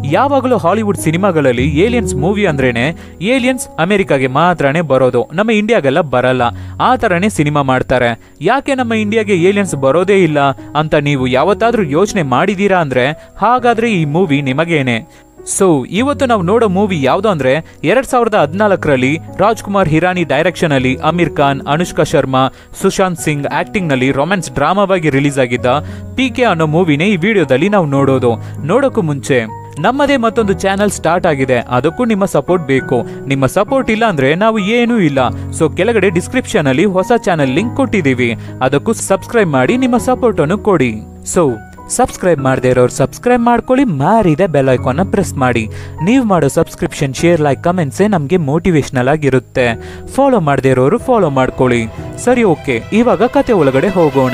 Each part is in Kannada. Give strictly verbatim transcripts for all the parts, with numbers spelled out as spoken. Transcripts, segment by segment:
ಯಾವಾಗಲೂ ಹಾಲಿವುಡ್ ಸಿನಿಮಾಗಳಲ್ಲಿ ಏಲಿಯನ್ಸ್ ಮೂವಿ ಅಂದ್ರೇನೆ ಏಲಿಯನ್ಸ್ ಅಮೆರಿಕಾಗೆ ಮಾತ್ರನೇ ಬರೋದು, ನಮ್ಮ ಇಂಡಿಯಾಗೆಲ್ಲ ಬರಲ್ಲ. ಆ ತರನೇ ಸಿನಿಮಾ ಮಾಡ್ತಾರೆ. ಯಾಕೆ ನಮ್ಮ ಇಂಡಿಯಾಗೆ ಏಲಿಯನ್ಸ್ ಬರೋದೇ ಇಲ್ಲ ಅಂತ ನೀವು ಯಾವತ್ತಾದ್ರೂ ಯೋಚನೆ ಮಾಡಿದೀರಾ ಅಂದ್ರೆ ಹಾಗಾದ್ರೆ ಈ ಮೂವಿ ನಿಮಗೇನೆ. ಸೊ ಇವತ್ತು ನಾವು ನೋಡೋ ಮೂವಿ ಯಾವ್ದು ಅಂದ್ರೆ ಎರಡ್ ಸಾವಿರದ ಹದಿನಾಲ್ಕರಲ್ಲಿ ರಾಜ್ಕುಮಾರ್ ಹಿರಾನಿ ಡೈರೆಕ್ಷನ್ ಅಲ್ಲಿ ಅಮೀರ್ ಖಾನ್, ಅನುಷ್ಕಾ ಶರ್ಮಾ, ಸುಶಾಂತ್ ಸಿಂಗ್ ಆಕ್ಟಿಂಗ್ ನಲ್ಲಿ ರೊಮ್ಯಾನ್ಸ್ ಡ್ರಾಮಾವಾಗಿ ರಿಲೀಸ್ ಆಗಿದ್ದ ಪಿ ಕೆ ಅನ್ನೋ ಮೂವಿನೇ ಈ ವಿಡಿಯೋದಲ್ಲಿ ನಾವು ನೋಡೋದು. ನೋಡೋಕ್ಕೂ ಮುಂಚೆ ನಮ್ಮದೇ ಮತ್ತೊಂದು ಚಾನಲ್ ಸ್ಟಾರ್ಟ್ ಆಗಿದೆ, ಅದಕ್ಕೂ ನಿಮ್ಮ ಸಪೋರ್ಟ್ ಬೇಕು. ನಿಮ್ಮ ಸಪೋರ್ಟ್ ಇಲ್ಲ ಅಂದ್ರೆ ನಾವು ಏನೂ ಇಲ್ಲ. ಸೊ ಕೆಳಗಡೆ ಡಿಸ್ಕ್ರಿಪ್ಷನ್ ಅಲ್ಲಿ ಹೊಸ ಚಾನಲ್ ಲಿಂಕ್ ಕೊಟ್ಟಿದ್ದೀವಿ, ಅದಕ್ಕೂ ಸಬ್ಸ್ಕ್ರೈಬ್ ಮಾಡಿ ನಿಮ್ಮ ಸಪೋರ್ಟ್ ಅನ್ನು ಕೊಡಿ. ಸೊ ಸಬ್ಸ್ಕ್ರೈಬ್ ಮಾಡದೇ ಇರೋರು ಸಬ್ಸ್ಕ್ರೈಬ್ ಮಾಡ್ಕೊಳ್ಳಿ, ಮಾರಿದೆ ಬೆಲ್ ಐಕಾನ್ ಪ್ರೆಸ್ ಮಾಡಿ. ನೀವು ಮಾಡೋ ಸಬ್ಸ್ಕ್ರಿಪ್ಷನ್, ಶೇರ್, ಲೈಕ್, ಕಮೆಂಟ್ಸೇ ನಮಗೆ ಮೋಟಿವೇಶನಲ್ ಆಗಿರುತ್ತೆ. ಫಾಲೋ ಮಾಡದೇ ಇರೋರು ಫಾಲೋ ಮಾಡ್ಕೊಳ್ಳಿ. ಸರಿ, ಓಕೆ, ಇವಾಗ ಕತೆ ಒಳಗಡೆ ಹೋಗೋಣ.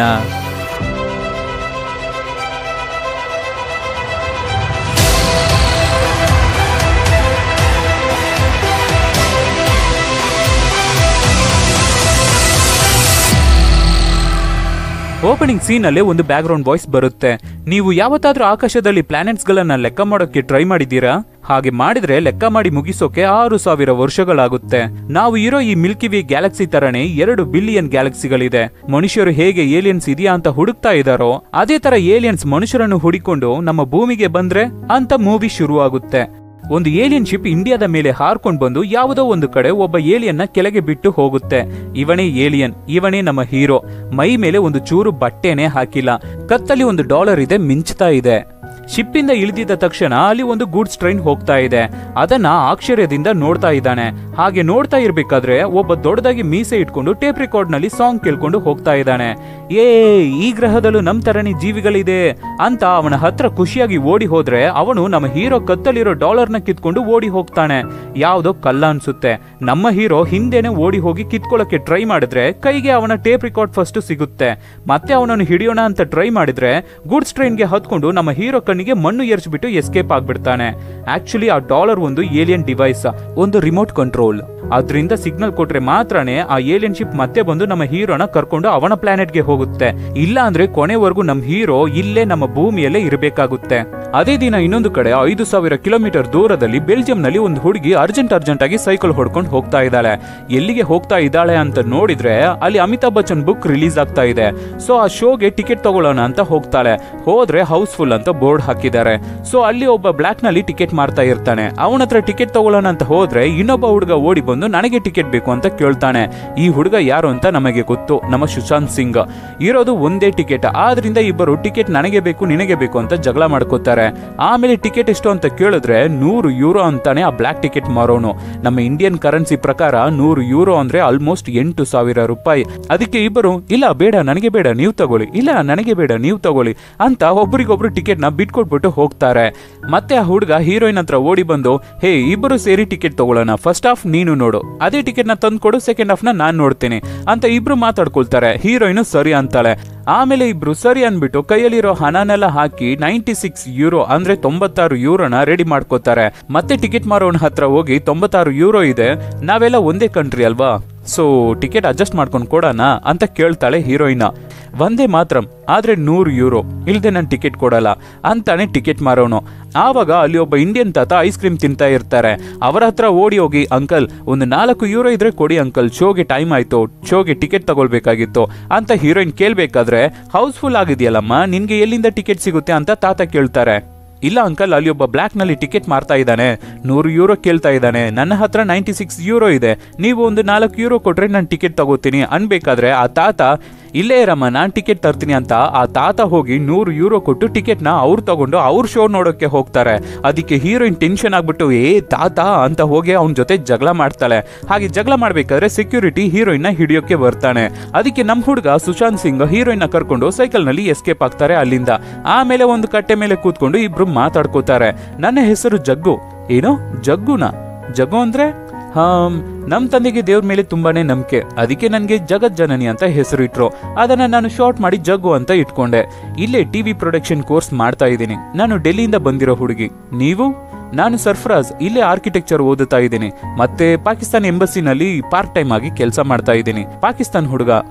ಓಪನಿಂಗ್ ಸೀನ್ ಅಲ್ಲೇ ಒಂದು ಬ್ಯಾಕ್ ಗ್ರೌಂಡ್ ವಾಯ್ಸ್ ಬರುತ್ತೆ. ನೀವು ಯಾವತ್ತಾದ್ರೂ ಆಕಾಶದಲ್ಲಿ ಪ್ಲಾನೆಟ್ಸ್ ಗಳನ್ನ ಲೆಕ್ಕ ಮಾಡೋಕೆ ಟ್ರೈ ಮಾಡಿದ್ದೀರಾ? ಹಾಗೆ ಮಾಡಿದ್ರೆ ಲೆಕ್ಕ ಮಾಡಿ ಮುಗಿಸೋಕೆ ಆರು ಸಾವಿರ ವರ್ಷಗಳಾಗುತ್ತೆ. ನಾವು ಇರೋ ಈ ಮಿಲ್ಕಿ ವೇ ಗ್ಯಾಲಕ್ಸಿ ತರನೇ ಎರಡು ಬಿಲಿಯನ್ ಗ್ಯಾಲಕ್ಸಿಗಳಿದೆ. ಮನುಷ್ಯರು ಹೇಗೆ ಏಲಿಯನ್ಸ್ ಇದೆಯಾ ಅಂತ ಹುಡುಕ್ತಾ ಇದ್ದಾರೋ ಅದೇ ತರ ಏಲಿಯನ್ಸ್ ಮನುಷ್ಯರನ್ನು ಹುಡಿಕೊಂಡು ನಮ್ಮ ಭೂಮಿಗೆ ಬಂದ್ರೆ ಅಂತ ಮೂವಿ ಶುರು ಆಗುತ್ತೆ. ಒಂದು ಏಲಿಯನ್ ಶಿಪ್ ಇಂಡಿಯಾದ ಮೇಲೆ ಹಾರ್ಕೊಂಡು ಬಂದು ಯಾವುದೋ ಒಂದು ಕಡೆ ಒಬ್ಬ ಏಲಿಯನ್ನ ಕೆಳಗೆ ಬಿಟ್ಟು ಹೋಗುತ್ತೆ. ಇವನೇ ಏಲಿಯನ್, ಇವನೇ ನಮ್ಮ ಹೀರೋ. ಮೈ ಮೇಲೆ ಒಂದು ಚೂರು ಬಟ್ಟೆನೆ ಹಾಕಿಲ್ಲ, ಕತ್ತಲ್ಲಿ ಒಂದು ಡಾಲರ್ ಇದೆ, ಮಿಂಚ್ತಾ ಇದೆ. ಶಿಪ್ ಇಂದ ಇಳಿದಿದ್ದ ತಕ್ಷಣ ಅಲ್ಲಿ ಒಂದು ಗೂಡ್ಸ್ ಟ್ರೈನ್ ಹೋಗ್ತಾ ಇದೆ. ಅದನ್ನ ಆಶ್ಚರ್ಯದಿಂದ ನೋಡ್ತಾ ಇದ್ದಾನೆ. ಹಾಗೆ ನೋಡ್ತಾ ಇರ್ಬೇಕಾದ್ರೆ ಒಬ್ಬ ದೊಡ್ಡದಾಗಿ ಮೀಸೆ ಇಟ್ಕೊಂಡು ಟೇಪ್ ರೆಕಾರ್ಡ್ ನಲ್ಲಿ ಸಾಂಗ್ ಕೇಳ್ಕೊಂಡು ಹೋಗ್ತಾ ಇದ್ದಾನೆ. ಏ ಈ ಗ್ರಹದಲ್ಲೂ ನಮ್ ತರನೇ ಜೀವಿಗಳಿದೆ ಅಂತ ಅವನ ಹತ್ರ ಖುಷಿಯಾಗಿ ಓಡಿ ಹೋದ್ರೆ ಅವನು ನಮ್ಮ ಹೀರೋ ಕತ್ತಲಿರೋ ಡಾಲರ್ ನ ಕಿತ್ಕೊಂಡು ಓಡಿ ಹೋಗ್ತಾನೆ. ಯಾವ್ದೋ ಕಲ್ಲ ಅನ್ಸುತ್ತೆ. ನಮ್ಮ ಹೀರೋ ಹಿಂದೆನೆ ಓಡಿ ಹೋಗಿ ಕಿತ್ಕೊಳ್ಳಕ್ಕೆ ಟ್ರೈ ಮಾಡಿದ್ರೆ ಕೈಗೆ ಅವನ ಟೇಪ್ ರೆಕಾರ್ಡ್ ಫಸ್ಟ್ ಸಿಗುತ್ತೆ. ಮತ್ತೆ ಅವನನ್ನು ಹಿಡಿಯೋಣ ಅಂತ ಟ್ರೈ ಮಾಡಿದ್ರೆ ಗೂಡ್ಸ್ ಟ್ರೈನ್ ಗೆ ಹತ್ಕೊಂಡು ನಮ್ಮ ಹೀರೋ ಕಣ್ಣಿಗೆ ಮಣ್ಣು ಎರ್ಚ್ಬಿಟ್ಟು ಎಸ್ಕೇಪ್ ಆಗ್ಬಿಡ್ತಾನೆ. ಆಕ್ಚುಲಿ ಆ ಡಾಲರ್ ಒಂದು ಏಲಿಯನ್ ಡಿವೈಸ್, ಒಂದು ರಿಮೋಟ್ ಕಂಟ್ರೋಲ್. ಅದರಿಂದ ಸಿಗ್ನಲ್ ಕೊಟ್ರೆ ಮಾತ್ರನೇ ಆ ಏಲಿಯನ್ ಶಿಪ್ ಮತ್ತೆ ಬಂದು ನಮ್ಮ ಹೀರೋನ ಕರ್ಕೊಂಡು ಅವನ ಪ್ಲಾನೆಟ್ ಗೆ ಹೋಗುತ್ತೆ. ಇಲ್ಲ ಅಂದ್ರೆ ಕೊನೆವರೆಗೂ ನಮ್ಮ ಹೀರೋ ಇಲ್ಲೇ ನಮ್ಮ ಭೂಮಿಯಲ್ಲೇ ಇರಬೇಕಾಗುತ್ತೆ. ಅದೇ ದಿನ ಇನ್ನೊಂದು ಕಡೆ ಐದು ಸಾವಿರ ಕಿಲೋಮೀಟರ್ ದೂರದಲ್ಲಿ ಬೆಲ್ಜಿಯಂ ನಲ್ಲಿ ಒಂದು ಹುಡುಗಿ ಅರ್ಜೆಂಟ್ ಅರ್ಜೆಂಟ್ ಆಗಿ ಸೈಕಲ್ ಹೊಡ್ಕೊಂಡು ಹೋಗ್ತಾ ಇದ್ದಾಳೆ. ಎಲ್ಲಿಗೆ ಹೋಗ್ತಾ ಇದ್ದಾಳೆ ಅಂತ ನೋಡಿದ್ರೆ ಅಲ್ಲಿ ಅಮಿತಾಬ್ ಬಚ್ಚನ್ ಬುಕ್ ರಿಲೀಸ್ ಆಗ್ತಾ ಇದೆ. ಸೊ ಆ ಶೋಗೆ ಟಿಕೆಟ್ ತಗೊಳ್ಳೋಣ ಅಂತ ಹೋಗ್ತಾಳೆ. ಹೋದ್ರೆ ಹೌಸ್ಫುಲ್ ಅಂತ ಬೋರ್ಡ್ ಹಾಕಿದ್ದಾರೆ. ಸೊ ಅಲ್ಲಿ ಒಬ್ಬ ಬ್ಲಾಕ್ ನಲ್ಲಿ ಟಿಕೆಟ್ ಮಾರ್ತಾ ಇರ್ತಾನೆ. ಅವನ ಹತ್ರ ಟಿಕೆಟ್ ತಗೊಳ್ಳೋಣ ಅಂತ ಹೋದ್ರೆ ಇನ್ನೊಬ್ಬ ಹುಡುಗ ಓಡಿ ಬಂದು ನನಗೆ ಟಿಕೆಟ್ ಬೇಕು ಅಂತ ಕೇಳ್ತಾನೆ. ಈ ಹುಡುಗ ಯಾರು ಅಂತ ನಮಗೆ ಗೊತ್ತು, ನಮ್ಮ ಸುಶಾಂತ್ ಸಿಂಗ್. ಇರೋದು ಒಂದೇ ಟಿಕೆಟ್, ಆದ್ರಿಂದ ಇಬ್ಬರು ಟಿಕೆಟ್ ನನಗೆ ಬೇಕು ನಿನಗೆ ಬೇಕು ಅಂತ ಜಗಳ ಮಾಡ್ಕೋತಾರೆ. ಆಮೇಲೆ ಟಿಕೆಟ್ ಎಷ್ಟು ಅಂತ ಕೇಳಿದ್ರೆ ನೂರು ಯೂರೋ ಅಂತಾನೆ ಆ ಬ್ಲಾಕ್ ಟಿಕೆಟ್ ಮಾರೋನು. ನಮ್ಮ ಇಂಡಿಯನ್ ಕರೆನ್ಸಿ ಪ್ರಕಾರ ನೂರು ಯೂರೋ ಅಂದ್ರೆ ಆಲ್ಮೋಸ್ಟ್ ಎಂಟು ಸಾವಿರ ರೂಪಾಯಿ. ಅದಕ್ಕೆ ಇಬ್ಬರು ಇಲ್ಲ ಬೇಡ ನನಗೆ ಬೇಡ ನೀವು ತಗೊಳ್ಳಿ, ಇಲ್ಲ ನನಗೆ ಬೇಡ ನೀವು ತಗೊಳ್ಳಿ ಅಂತ ಒಬ್ಬರಿಗೊಬ್ರು ಟಿಕೆಟ್ ನ ಬಿಟ್ಕೊಟ್ಬಿಟ್ಟು ಹೋಗ್ತಾರೆ. ಮತ್ತೆ ಆ ಹುಡುಗ ಹೀರೋಯಿನ್ ಹತ್ರ ಓಡಿ ಬಂದು ಹೇ ಇಬ್ಬರು ಸೇರಿ ಟಿಕೆಟ್ ತಗೊಳ್ಳೋಣ, ಫಸ್ಟ್ ಹಾಫ್ ನೀನು ನೋಡು, ಅದೇ ಟಿಕೆಟ್ ನ ತಂದು ಕೊಡು, ಸೆಕೆಂಡ್ ಹಾಫ್ ನ ನಾನ್ ನೋಡ್ತೀನಿ ಅಂತ ಇಬ್ರು ಮಾತಾಡ್ಕೊಳ್ತಾರೆ. ಹೀರೋಯಿನ್ ಸರಿ ಅಂತಾಳೆ. ಆಮೇಲೆ ಇಬ್ರು ಸರಿ ಅನ್ಬಿಟ್ಟು ಕೈಯಲ್ಲಿರೋ ಹಣನೆಲ್ಲ ಹಾಕಿ ನೈಂಟಿ ಸಿಕ್ಸ್ ಯೂರೋ ಅಂದ್ರೆ ತೊಂಬತ್ತಾರು ಯೂರೋನ ರೆಡಿ ಮಾಡ್ಕೋತಾರೆ. ಮತ್ತೆ ಟಿಕೆಟ್ ಮಾರೋನ ಹತ್ರ ಹೋಗಿ ತೊಂಬತ್ತಾರು ಯೂರೋ ಇದೆ, ನಾವೆಲ್ಲ ಒಂದೇ ಕಂಟ್ರಿ ಅಲ್ವಾ, ಸೊ ಟಿಕೆಟ್ ಅಡ್ಜಸ್ಟ್ ಮಾಡ್ಕೊಂಡು ಕೊಡೋಣ ಅಂತ ಕೇಳ್ತಾಳೆ ಹೀರೋಯಿನ್. ಒಂದೇ ಮಾತ್ರ ಆದ್ರೆ ನೂರು ಯೂರೋ ಇಲ್ದೆ ನಾನು ಟಿಕೆಟ್ ಕೊಡಲ್ಲ ಅಂತಾನೆ ಟಿಕೆಟ್ ಮಾರೋನು. ಆವಾಗ ಅಲ್ಲಿ ಒಬ್ಬ ಇಂಡಿಯನ್ ತಾತ ಐಸ್ ಕ್ರೀಮ್ ತಿಂತಾ ಇರ್ತಾರೆ. ಅವರ ಹತ್ರ ಓಡಿ ಹೋಗಿ ಅಂಕಲ್ ಒಂದು ನಾಲ್ಕು ಯೂರೋ ಇದ್ರೆ ಕೊಡಿ ಅಂಕಲ್, ಶೋಗೆ ಟೈಮ್ ಆಯ್ತು, ಶೋಗೆ ಟಿಕೆಟ್ ತಗೊಳ್ಬೇಕಾಗಿತ್ತು ಅಂತ ಹೀರೋಯಿನ್ ಕೇಳ್ಬೇಕಾದ್ರೆ ಹೌಸ್ಫುಲ್ ಆಗಿದೆಯಲ್ಲಮ್ಮ ನಿನ್ಗೆ ಎಲ್ಲಿಂದ ಟಿಕೆಟ್ ಸಿಗುತ್ತೆ ಅಂತ ತಾತ ಕೇಳ್ತಾರೆ. ಇಲ್ಲ ಅಂಕಲ್ ಅಲ್ಲಿ ಒಬ್ಬ ಬ್ಲಾಕ್ ನಲ್ಲಿ ಟಿಕೆಟ್ ಮಾರ್ತಾ ಇದ್ದಾನೆ, ನೂರು ಯೂರೋ ಕೇಳ್ತಾ ಇದ್ದಾನೆ, ನನ್ನ ಹತ್ರ ನೈಂಟಿ ಸಿಕ್ಸ್ ಯೂರೋ ಇದೆ, ನೀವು ಒಂದು ನಾಲ್ಕು ಯೂರೋ ಕೊಟ್ರೆ ನಾನು ಟಿಕೆಟ್ ತಗೋತೀನಿ ಅನ್ಬೇಕಾದ್ರೆ ಆ ತಾತ ಇಲ್ಲೇ ಇರಮ್ಮ ನಾನ್ ಟಿಕೆಟ್ ತರ್ತೀನಿ ಅಂತ ಆ ತಾತ ಹೋಗಿ ನೂರು ಯೂರೋ ಕೊಟ್ಟು ಟಿಕೆಟ್ ನ ಅವ್ರು ತಗೊಂಡು ಅವ್ರ ಶೋ ನೋಡೋಕೆ ಹೋಗ್ತಾರೆ. ಅದಕ್ಕೆ ಹೀರೋಯಿನ್ ಟೆನ್ಷನ್ ಆಗ್ಬಿಟ್ಟು ಏ ತಾತ ಅಂತ ಹೋಗಿ ಅವನ ಜೊತೆ ಜಗಳ ಮಾಡ್ತಾಳೆ. ಹಾಗೆ ಜಗಳ ಮಾಡ್ಬೇಕಾದ್ರೆ ಸೆಕ್ಯೂರಿಟಿ ಹೀರೋಯಿನ್ ನ ಹಿಡಿಯೋಕೆ ಬರ್ತಾನೆ. ಅದಕ್ಕೆ ನಮ್ ಹುಡುಗ ಸುಶಾಂತ್ ಸಿಂಗ್ ಹೀರೋಯಿನ್ ನ ಕರ್ಕೊಂಡು ಸೈಕಲ್ ನಲ್ಲಿ ಎಸ್ಕೇಪ್ ಆಗ್ತಾರೆ ಅಲ್ಲಿಂದ. ಆಮೇಲೆ ಒಂದು ಕಟ್ಟೆ ಮೇಲೆ ಕೂತ್ಕೊಂಡು ಇಬ್ರು ಮಾತಾಡ್ಕೋತಾರೆ. ನನ್ನ ಹೆಸರು ಜಗ್ಗು. ಏನೋ ಜಗ್ಗುನಾ? ಜಗ್ಗು ಅಂದ್ರೆ ಹಮ್ ನಮ್ ತಂದೆಗೆ ದೇವ್ರ ಮೇಲೆ ತುಂಬಾನೇ ನಂಬಿಕೆ, ಅದಕ್ಕೆ ನನ್ಗೆ ಜಗತ್ ಜನನಿ ಅಂತ ಹೆಸರು ಇಟ್ರು. ಅದನ್ನ ನಾನು ಶಾರ್ಟ್ ಮಾಡಿ ಜಗ್ಗು ಅಂತ ಇಟ್ಕೊಂಡೆ. ಇಲ್ಲೇ ಟಿವಿ ಪ್ರೊಡಕ್ಷನ್ ಕೋರ್ಸ್ ಮಾಡ್ತಾ ಇದ್ದೀನಿ. ನಾನು ಡೆಲ್ಲಿಯಿಂದ ಬಂದಿರೋ ಹುಡುಗಿ. ನೀವು? ನಾನು ಸರ್ಫರಾಜ್, ಇಲ್ಲೇ ಆರ್ಕಿಟೆಕ್ಚರ್ ಓದುತ್ತಾ ಇದ್ದೀನಿ. ಮತ್ತೆ ಪಾಕಿಸ್ತಾನ ಎಂಬಸಿನಲ್ಲಿ ಪಾರ್ಟ್ ಟೈಮ್ ಆಗಿ ಕೆಲಸ ಮಾಡ್ತಾ ಇದ್ದೀನಿ. ಪಾಕಿಸ್ತಾನ್ ಹುಡುಗ.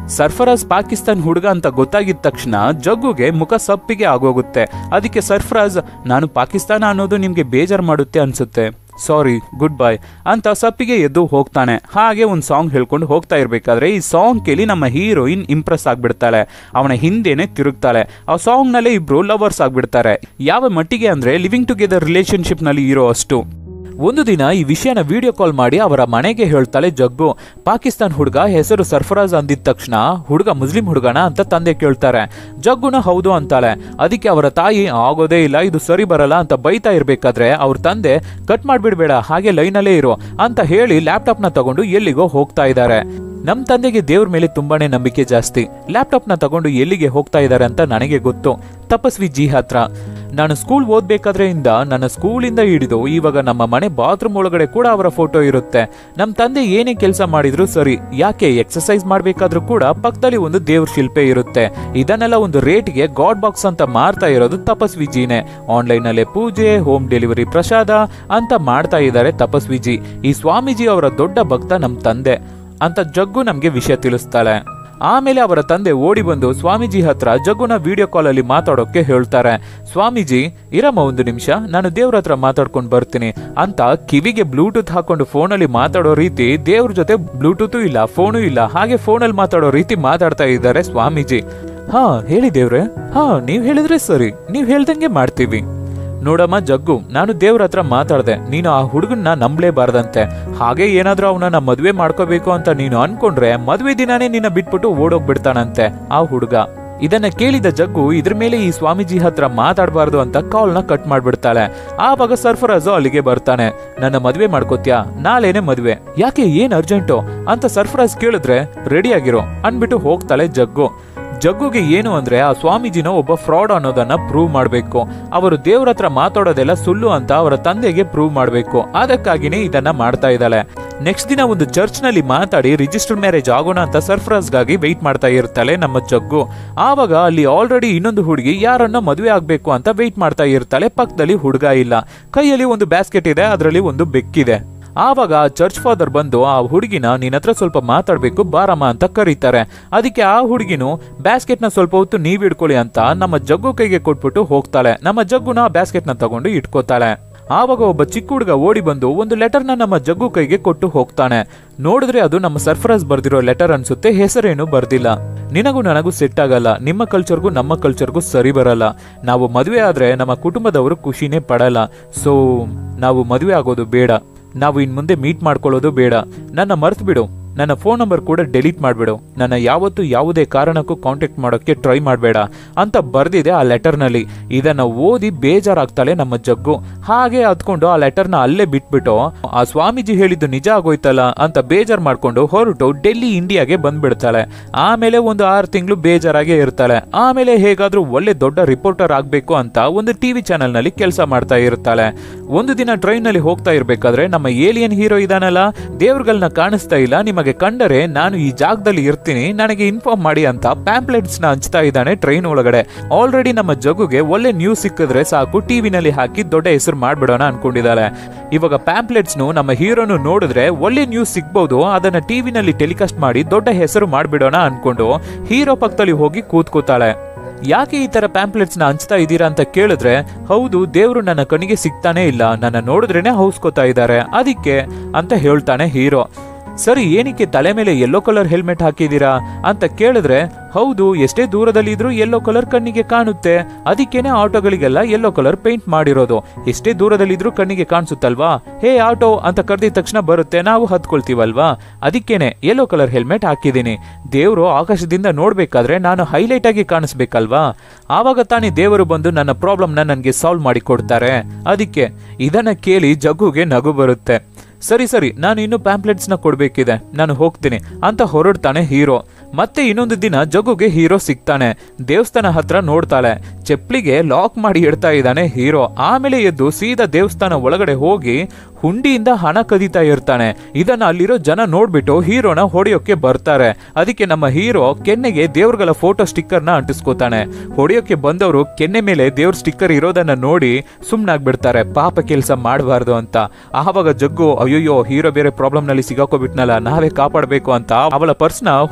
ಸರ್ಫರಾಜ್ ಪಾಕಿಸ್ತಾನ್ ಹುಡುಗ ಅಂತ ಗೊತ್ತಾಗಿದ ತಕ್ಷಣ ಜಗ್ಗುಗೆ ಮುಖ ಸಪ್ಪಿಗೆ ಆಗೋಗುತ್ತೆ. ಅದಕ್ಕೆ ಸರ್ಫರಾಜ್, ನಾನು ಪಾಕಿಸ್ತಾನ ಅನ್ನೋದು ನಿಮ್ಗೆ ಬೇಜಾರು ಮಾಡುತ್ತೆ ಅನ್ಸುತ್ತೆ, ಸಾರಿ, ಗುಡ್ ಬೈ ಅಂತ ಸಪ್ಪಿಗೆ ಎದ್ದು ಹೋಗ್ತಾನೆ. ಹಾಗೆ ಒಂದು ಸಾಂಗ್ ಹೇಳ್ಕೊಂಡು ಹೋಗ್ತಾ ಇರ್ಬೇಕಾದ್ರೆ ಈ ಸಾಂಗ್ ಕೇಳಿ ನಮ್ಮ ಹೀರೋಯಿನ್ ಇಂಪ್ರೆಸ್ ಆಗ್ಬಿಡ್ತಾಳೆ. ಅವನ ಹಿಂದೆನೆ ತಿರುಗ್ತಾಳೆ. ಆ ಸಾಂಗ್ ನಲ್ಲೇ ಇಬ್ರು ಲವರ್ಸ್ ಆಗ್ಬಿಡ್ತಾರೆ. ಯಾವ ಮಟ್ಟಿಗೆ ಅಂದ್ರೆ ಲಿವಿಂಗ್ ಟುಗೆದರ್ ರಿಲೇಶನ್ಶಿಪ್ ನಲ್ಲಿ ಇರೋ ಅಷ್ಟು. ಒಂದು ದಿನ ಈ ವಿಷಯನ ವಿಡಿಯೋ ಕಾಲ್ ಮಾಡಿ ಅವರ ಮನೆಗೆ ಹೇಳ್ತಾಳೆ ಜಗ್ಗು. ಪಾಕಿಸ್ತಾನ್ ಹುಡುಗ ಹೆಸರು ಸರ್ಫರಾಜ್ ಅಂದಿದ ತಕ್ಷಣ ಹುಡುಗ ಮುಸ್ಲಿಂ ಹುಡುಗನ ಅಂತ ತಂದೆ ಕೇಳ್ತಾರೆ. ಜಗ್ಗುನ ಹೌದು ಅಂತಾಳೆ. ಅದಕ್ಕೆ ಅವರ ತಾಯಿ, ಆಗೋದೇ ಇಲ್ಲ, ಇದು ಸರಿ ಬರಲ್ಲ ಅಂತ ಬೈತಾ ಇರ್ಬೇಕಾದ್ರೆ ಅವ್ರ ತಂದೆ, ಕಟ್ ಮಾಡ್ಬಿಡ್ಬೇಡ, ಹಾಗೆ ಲೈನಲ್ಲೇ ಇರು ಅಂತ ಹೇಳಿ ಲ್ಯಾಪ್ಟಾಪ್ ನ ತಗೊಂಡು ಎಲ್ಲಿಗೋ ಹೋಗ್ತಾ ಇದ್ದಾರೆ. ನಮ್ ತಂದೆಗೆ ದೇವ್ರ ಮೇಲೆ ತುಂಬಾನೇ ನಂಬಿಕೆ ಜಾಸ್ತಿ. ಲ್ಯಾಪ್ಟಾಪ್ ನ ತಗೊಂಡು ಎಲ್ಲಿಗೆ ಹೋಗ್ತಾ ಇದ್ದಾರೆ ಅಂತ ನನಗೆ ಗೊತ್ತು, ತಪಸ್ವಿ ಜಿ ಹತ್ರ. ನಾನು ಸ್ಕೂಲ್ ಓದ್ಬೇಕಾದ್ರೆ ಇಂದ ನನ್ನ ಸ್ಕೂಲಿಂದ ಹಿಡಿದು ಇವಾಗ ನಮ್ಮ ಮನೆ ಬಾತ್ರೂಮ್ ಒಳಗಡೆ ಕೂಡ ಅವರ ಫೋಟೋ ಇರುತ್ತೆ. ನಮ್ ತಂದೆ ಏನೇ ಕೆಲಸ ಮಾಡಿದ್ರು ಸರಿ, ಯಾಕೆ ಎಕ್ಸರ್ಸೈಸ್ ಮಾಡ್ಬೇಕಾದ್ರೂ ಕೂಡ ಪಕ್ಕದಲ್ಲಿ ಒಂದು ದೇವ್ರ ಶಿಲ್ಪೆ ಇರುತ್ತೆ. ಇದನ್ನೆಲ್ಲ ಒಂದು ರೇಟ್ಗೆ ಗಾಡ್ ಬಾಕ್ಸ್ ಅಂತ ಮಾರ್ತಾ ಇರೋದು ತಪಸ್ವಿಜಿನೇ. ಆನ್ಲೈನ್ ನಲ್ಲೇ ಪೂಜೆ, ಹೋಮ್ ಡೆಲಿವರಿ ಪ್ರಸಾದ ಅಂತ ಮಾಡ್ತಾ ಇದ್ದಾರೆ ತಪಸ್ವಿಜಿ. ಈ ಸ್ವಾಮೀಜಿ ಅವರ ದೊಡ್ಡ ಭಕ್ತ ನಮ್ ತಂದೆ ಅಂತ ಜಗ್ಗು ನಮ್ಗೆ ವಿಷಯ ತಿಳಿಸ್ತಾಳೆ. ಆಮೇಲೆ ಅವರ ತಂದೆ ಓಡಿ ಬಂದು ಸ್ವಾಮೀಜಿ ಹತ್ರ ಜಗ್ಗುನ ವಿಡಿಯೋ ಕಾಲ್ ಅಲ್ಲಿ ಮಾತಾಡೋಕೆ ಹೇಳ್ತಾರೆ. ಸ್ವಾಮೀಜಿ, ಇರಮ್ಮ ಒಂದು ನಿಮಿಷ, ನಾನು ದೇವ್ರ ಹತ್ರ ಮಾತಾಡ್ಕೊಂಡು ಬರ್ತೀನಿ ಅಂತ ಕಿವಿಗೆ ಬ್ಲೂಟೂತ್ ಹಾಕೊಂಡು ಫೋನಲ್ಲಿ ಮಾತಾಡೋ ರೀತಿ, ದೇವ್ರ ಜೊತೆ ಬ್ಲೂಟೂತು ಇಲ್ಲ, ಫೋನು ಇಲ್ಲ, ಹಾಗೆ ಫೋನಲ್ಲಿ ಮಾತಾಡೋ ರೀತಿ ಮಾತಾಡ್ತಾ ಇದ್ದಾರೆ ಸ್ವಾಮೀಜಿ. ಹಾ ಹೇಳಿ ದೇವ್ರೆ, ಹಾ ನೀವ್ ಹೇಳಿದ್ರೆ ಸರಿ, ನೀವ್ ಹೇಳ್ದಂಗೆ ಮಾಡ್ತೀವಿ. ನೋಡಮ್ಮ ಜಗ್ಗು, ನಾನು ದೇವ್ರ ಹತ್ರ ಮಾತಾಡ್ದೆ, ನೀನು ಆ ಹುಡುಗನ್ನ ನಂಬಲೇಬಾರ್ದಂತೆ. ಹಾಗೆ ಏನಾದ್ರೂ ಅವನನ್ನ ಮದ್ವೆ ಮಾಡ್ಕೋಬೇಕು ಅಂತ ನೀನು ಅನ್ಕೊಂಡ್ರೆ ಮದ್ವೆ ದಿನಾನೇ ನಿನ್ನ ಬಿಟ್ಬಿಟ್ಟು ಓಡೋಗ್ಬಿಡ್ತಾನಂತೆ ಆ ಹುಡುಗ. ಇದನ್ನ ಕೇಳಿದ ಜಗ್ಗು ಇದ್ರ ಮೇಲೆ ಈ ಸ್ವಾಮೀಜಿ ಹತ್ರ ಮಾತಾಡಬಾರ್ದು ಅಂತ ಕಾಲ್ನ ಕಟ್ ಮಾಡ್ಬಿಡ್ತಾಳೆ. ಆವಾಗ ಸರ್ಫರಾಜು ಅಲ್ಲಿಗೆ ಬರ್ತಾನೆ. ನನ್ನ ಮದ್ವೆ ಮಾಡ್ಕೋತ್ಯಾ? ನಾಳೆನೆ ಮದ್ವೆ. ಯಾಕೆ, ಏನ್ ಅರ್ಜೆಂಟು ಅಂತ ಸರ್ಫರಾಜ್ ಕೇಳಿದ್ರೆ, ರೆಡಿ ಆಗಿರೋ ಅನ್ಬಿಟ್ಟು ಹೋಗ್ತಾಳೆ ಜಗ್ಗು. ಜಗ್ಗುಗೆ ಏನು ಅಂದ್ರೆ ಆ ಸ್ವಾಮೀಜಿನ ಒಬ್ಬ ಫ್ರಾಡ್ ಅನ್ನೋದನ್ನ ಪ್ರೂವ್ ಮಾಡ್ಬೇಕು. ಅವರು ದೇವ್ರ ಹತ್ರ ಮಾತಾಡೋದೆಲ್ಲ ಸುಳ್ಳು ಅಂತ ಅವರ ತಂದೆಗೆ ಪ್ರೂವ್ ಮಾಡ್ಬೇಕು. ಅದಕ್ಕಾಗಿನೇ ಇದನ್ನ ಮಾಡ್ತಾ ಇದ್ದಾಳೆ. ನೆಕ್ಸ್ಟ್ ದಿನ ಒಂದು ಚರ್ಚ್ ನಲ್ಲಿ ಮಾತಾಡಿ ರಿಜಿಸ್ಟರ್ಡ್ ಮ್ಯಾರೇಜ್ ಆಗೋಣ ಅಂತ ಸರ್ಫರಾಜ್ಗಾಗಿ ವೆಯ್ಟ್ ಮಾಡ್ತಾ ಇರ್ತಾಳೆ ನಮ್ಮ ಜಗ್ಗು. ಆವಾಗ ಅಲ್ಲಿ ಆಲ್ರೆಡಿ ಇನ್ನೊಂದು ಹುಡುಗಿ ಯಾರನ್ನ ಮದುವೆ ಆಗ್ಬೇಕು ಅಂತ ವೆಯ್ಟ್ ಮಾಡ್ತಾ ಇರ್ತಾಳೆ. ಪಕ್ಕದಲ್ಲಿ ಹುಡುಗ ಇಲ್ಲ, ಕೈಯಲ್ಲಿ ಒಂದು ಬ್ಯಾಸ್ಕೆಟ್ ಇದೆ, ಅದರಲ್ಲಿ ಒಂದು ಬೆಕ್ಕಿದೆ. ಆವಾಗ ಚರ್ಚ್ ಫಾದರ್ ಬಂದು ಆ ಹುಡುಗಿನ ನಿನ್ನ ಹತ್ರ ಸ್ವಲ್ಪ ಮಾತಾಡ್ಬೇಕು ಬಾರಮ್ಮ ಅಂತ ಕರೀತಾರೆ. ಅದಕ್ಕೆ ಆ ಹುಡುಗಿನು ಬ್ಯಾಸ್ಕೆಟ್ ನ ಸ್ವಲ್ಪ ಹೊತ್ತು ನೀವ್ ಇಟ್ಕೊಳ್ಳಿ ಅಂತ ನಮ್ಮ ಜಗ್ಗು ಕೈಗೆ ಕೊಟ್ಬಿಟ್ಟು ಹೋಗ್ತಾಳೆ. ನಮ್ಮ ಜಗ್ಗುನ ಬ್ಯಾಸ್ಕೆಟ್ ನ ತಗೊಂಡು ಇಟ್ಕೋತಾಳೆ. ಆವಾಗ ಒಬ್ಬ ಚಿಕ್ಕ ಹುಡುಗ ಓಡಿ ಬಂದು ಒಂದು ಲೆಟರ್ ನ ನಮ್ಮ ಜಗ್ಗು ಕೈಗೆ ಕೊಟ್ಟು ಹೋಗ್ತಾನೆ. ನೋಡಿದ್ರೆ ಅದು ನಮ್ಮ ಸರ್ಫರಾಜ್ ಬರ್ದಿರೋ ಲೆಟರ್ ಅನ್ಸುತ್ತೆ, ಹೆಸರೇನು ಬರ್ದಿಲ್ಲ. ನಿನಗೂ ನನಗೂ ಸೆಟ್ ಆಗಲ್ಲ, ನಿಮ್ಮ ಕಲ್ಚರ್ಗೂ ನಮ್ಮ ಕಲ್ಚರ್ಗೂ ಸರಿ ಬರಲ್ಲ. ನಾವು ಮದುವೆ ಆದ್ರೆ ನಮ್ಮ ಕುಟುಂಬದವರು ಖುಷಿನೇ ಪಡಲ್ಲ. ಸೊ ನಾವು ಮದುವೆ ಆಗೋದು ಬೇಡ, ನಾವು ಇನ್ ಮುಂದೆ ಮೀಟ್ ಮಾಡ್ಕೊಳ್ಳೋದು ಬೇಡ, ನನ್ನ ಮರ್ತು ಬಿಡು, ನನ್ನ ಫೋನ್ ನಂಬರ್ ಕೂಡ ಡೆಲೀಟ್ ಮಾಡ್ಬಿಡು, ನನ್ನ ಯಾವತ್ತೂ ಯಾವುದೇ ಕಾರಣಕ್ಕೂ ಕಾಂಟ್ಯಾಕ್ಟ್ ಮಾಡೋಕ್ಕೆ ಟ್ರೈ ಮಾಡಬೇಡ ಅಂತ ಬರ್ದಿದೆ ಆ ಲೆಟರ್ನಲ್ಲಿ. ಇದನ್ನ ಓದಿ ಬೇಜಾರಾಗ್ತಾಳೆ ನಮ್ಮ ಜಗ್ಗು. ಹಾಗೆ ಹತ್ಕೊಂಡು ಆ ಲೆಟರ್ನ ಅಲ್ಲೇ ಬಿಟ್ಬಿಟ್ಟು ಆ ಸ್ವಾಮೀಜಿ ಹೇಳಿದ್ದು ನಿಜ ಆಗೋಯ್ತಲ್ಲ ಅಂತ ಬೇಜಾರ್ ಮಾಡ್ಕೊಂಡು ಹೊರಟು ಡೆಲ್ಲಿ ಇಂಡಿಯಾಗೆ ಬಂದ್ಬಿಡ್ತಾಳೆ. ಆಮೇಲೆ ಒಂದು ಆರು ತಿಂಗಳು ಬೇಜಾರಾಗೆ ಇರ್ತಾಳೆ. ಆಮೇಲೆ ಹೇಗಾದ್ರೂ ಒಳ್ಳೆ ದೊಡ್ಡ ರಿಪೋರ್ಟರ್ ಆಗ್ಬೇಕು ಅಂತ ಒಂದು ಟಿವಿ ಚಾನೆಲ್ ನಲ್ಲಿ ಕೆಲಸ ಮಾಡ್ತಾ ಇರ್ತಾಳೆ. ಒಂದು ದಿನ ಟ್ರೈನ್ ನಲ್ಲಿ ಹೋಗ್ತಾ ಇರ್ಬೇಕಾದ್ರೆ ನಮ್ಮ ಏಲಿಯನ್ ಹೀರೋ ಇದಾನಲ್ಲ, ದೇವ್ರಗಳನ್ನ ಕಾಣಿಸ್ತಾ ಇಲ್ಲ, ನಿಮ್ಮ ಕಂಡರೆ ನಾನು ಈ ಜಾಗದಲ್ಲಿ ಇರ್ತೀನಿ, ನನಗೆ ಇನ್ಫಾರ್ಮ್ ಮಾಡಿ ಅಂತ ಪ್ಯಾಂಪ್ಲೆಟ್ಸ್ ನ ಹಂಚ್ತಾ ಇದ್ದಾನೆ ಟ್ರೈನ್ ಒಳಗಡೆ. ಆಲ್ರೆಡಿ ನಮ್ಮ ಜಗ್ಗುಗೆ ಒಳ್ಳೆ ನ್ಯೂಸ್ ಸಿಕ್ಕಿದ್ರೆ ಸಾಕು ಟಿವಿನಲ್ಲಿ ಹಾಕಿ ದೊಡ್ಡ ಹೆಸರು ಮಾಡ್ಬಿಡೋಣ ಅನ್ಕೊಂಡಿದ್ದಾಳೆ. ಇವಾಗ ಪ್ಯಾಂಪ್ಲೆಟ್ಸ್ ನು ನಮ್ಮ ಹೀರೋನು ನೋಡಿದ್ರೆ ಒಳ್ಳೆ ನ್ಯೂಸ್ ಸಿಗ್ಬಹುದು, ಅದನ್ನ ಟಿವಿನಲ್ಲಿ ಟೆಲಿಕಾಸ್ಟ್ ಮಾಡಿ ದೊಡ್ಡ ಹೆಸರು ಮಾಡ್ಬಿಡೋಣ ಅನ್ಕೊಂಡು ಹೀರೋ ಪಕ್ಕದಲ್ಲಿ ಹೋಗಿ ಕೂತ್ಕೋತಾಳೆ. ಯಾಕೆ ಈ ತರ ಪ್ಯಾಂಪ್ಲೆಟ್ಸ್ ನ ಹಂಚ್ತಾ ಇದ್ದೀರಾ ಅಂತ ಕೇಳಿದ್ರೆ, ಹೌದು ದೇವ್ರು ನನ್ನ ಕಣ್ಣಿಗೆ ಸಿಗ್ತಾನೆ ಇಲ್ಲ, ನನ್ನ ನೋಡಿದ್ರೇನೆ ಹೌಸ್ಕೋತಾ ಇದ್ದಾರೆ ಅದಕ್ಕೆ ಅಂತ ಹೇಳ್ತಾನೆ ಹೀರೋ. ಸರಿ, ಏನಕ್ಕೆ ತಲೆ ಮೇಲೆ ಯೆಲ್ಲೋ ಕಲರ್ ಹೆಲ್ಮೆಟ್ ಹಾಕಿದೀರಾ ಅಂತ ಕೇಳಿದ್ರೆ, ಹೌದು ಎಷ್ಟೇ ದೂರದಲ್ಲಿ ಇದ್ರೂ ಯೆಲ್ಲೋ ಕಲರ್ ಕಣ್ಣಿಗೆ ಕಾಣುತ್ತೆ, ಅದಕ್ಕೇನೆ ಆಟೋಗಳಿಗೆಲ್ಲ ಯೆಲ್ಲೋ ಕಲರ್ ಪೇಂಟ್ ಮಾಡಿರೋದು. ಎಷ್ಟೇ ದೂರದಲ್ಲಿದ್ರೂ ಕಣ್ಣಿಗೆ ಕಾಣಿಸುತ್ತಲ್ವಾ, ಹೇ ಆಟೋ ಅಂತ ಕರೆದಿದ ತಕ್ಷಣ ಬರುತ್ತೆ, ನಾವು ಹತ್ಕೊಳ್ತೀವಲ್ವಾ, ಅದಕ್ಕೇನೆ ಯೆಲ್ಲೋ ಕಲರ್ ಹೆಲ್ಮೆಟ್ ಹಾಕಿದ್ದೀನಿ. ದೇವರು ಆಕಾಶದಿಂದ ನೋಡ್ಬೇಕಾದ್ರೆ ನಾನು ಹೈಲೈಟ್ ಆಗಿ ಕಾಣಿಸ್ಬೇಕಲ್ವಾ, ಆವಾಗ ತಾನೇ ದೇವರು ಬಂದು ನನ್ನ ಪ್ರಾಬ್ಲಮ್ ನ ನನ್ಗೆ ಸಾಲ್ವ್ ಮಾಡಿ ಕೊಡ್ತಾರೆ. ಅದಕ್ಕೆ ಇದನ್ನ ಕೇಳಿ ಜಗ್ಗುಗೆ ನಗು ಬರುತ್ತೆ. ಸರಿ ಸರಿ, ನಾನು ಇನ್ನು ಪ್ಯಾಂಪ್ಲೆಟ್ಸ್ ನ ಕೊಡ್ಬೇಕಿದೆ, ನಾನು ಹೋಗ್ತೀನಿ ಅಂತ ಹೊರಡ್ತಾನೆ ಹೀರೋ. ಮತ್ತೆ ಇನ್ನೊಂದು ದಿನ ಜಗ್ಗುಗೆ ಹೀರೋ ಸಿಗ್ತಾನೆ. ದೇವಸ್ಥಾನ ಹತ್ರ ನೋಡ್ತಾಳೆ, ಚಪ್ಪಲಿಗೆ ಲಾಕ್ ಮಾಡಿ ಇಡ್ತಾ ಇದ್ದಾನೆ ಹೀರೋ. ಆಮೇಲೆ ಎದ್ದು ಸೀದಾ ದೇವಸ್ಥಾನ ಒಳಗಡೆ ಹೋಗಿ ಹುಂಡಿಯಿಂದ ಹಣ ಕದೀತಾ ಇರ್ತಾನೆ. ಇದನ್ನ ಅಲ್ಲಿರೋ ಜನ ನೋಡ್ಬಿಟ್ಟು ಹೀರೋನ ಹೊಡೆಯೋಕೆ ಬರ್ತಾರೆ. ಅದಕ್ಕೆ ನಮ್ಮ ಹೀರೋ ಕೆನ್ನೆಗೆ ದೇವ್ರಗಳ ಫೋಟೋ ಸ್ಟಿಕ್ಕರ್ ನ ಅಂಟಿಸ್ಕೋತಾನೆ. ಹೊಡೆಯೋಕೆ ಬಂದವರು ಕೆನ್ನೆ ಮೇಲೆ ದೇವ್ರ ಸ್ಟಿಕ್ಕರ್ ಇರೋದನ್ನ ನೋಡಿ ಸುಮ್ನಾಗ್ಬಿಡ್ತಾರೆ, ಪಾಪ ಕೆಲಸ ಮಾಡಬಾರ್ದು ಅಂತ. ಆವಾಗ ಜಗ್ಗು, ಅಯ್ಯೋ ಹೀರೋ ಬೇರೆ ಪ್ರಾಬ್ಲಮ್ ನಲ್ಲಿ ಸಿಗಾಕೋಬಿಟ್ನಲ್ಲ, ನಾವೇ ಕಾಪಾಡಬೇಕು ಅಂತ ಅವಳ ಪರ್ಸ್ನ ಹುಂಡಿ ಒಳಗಡೆ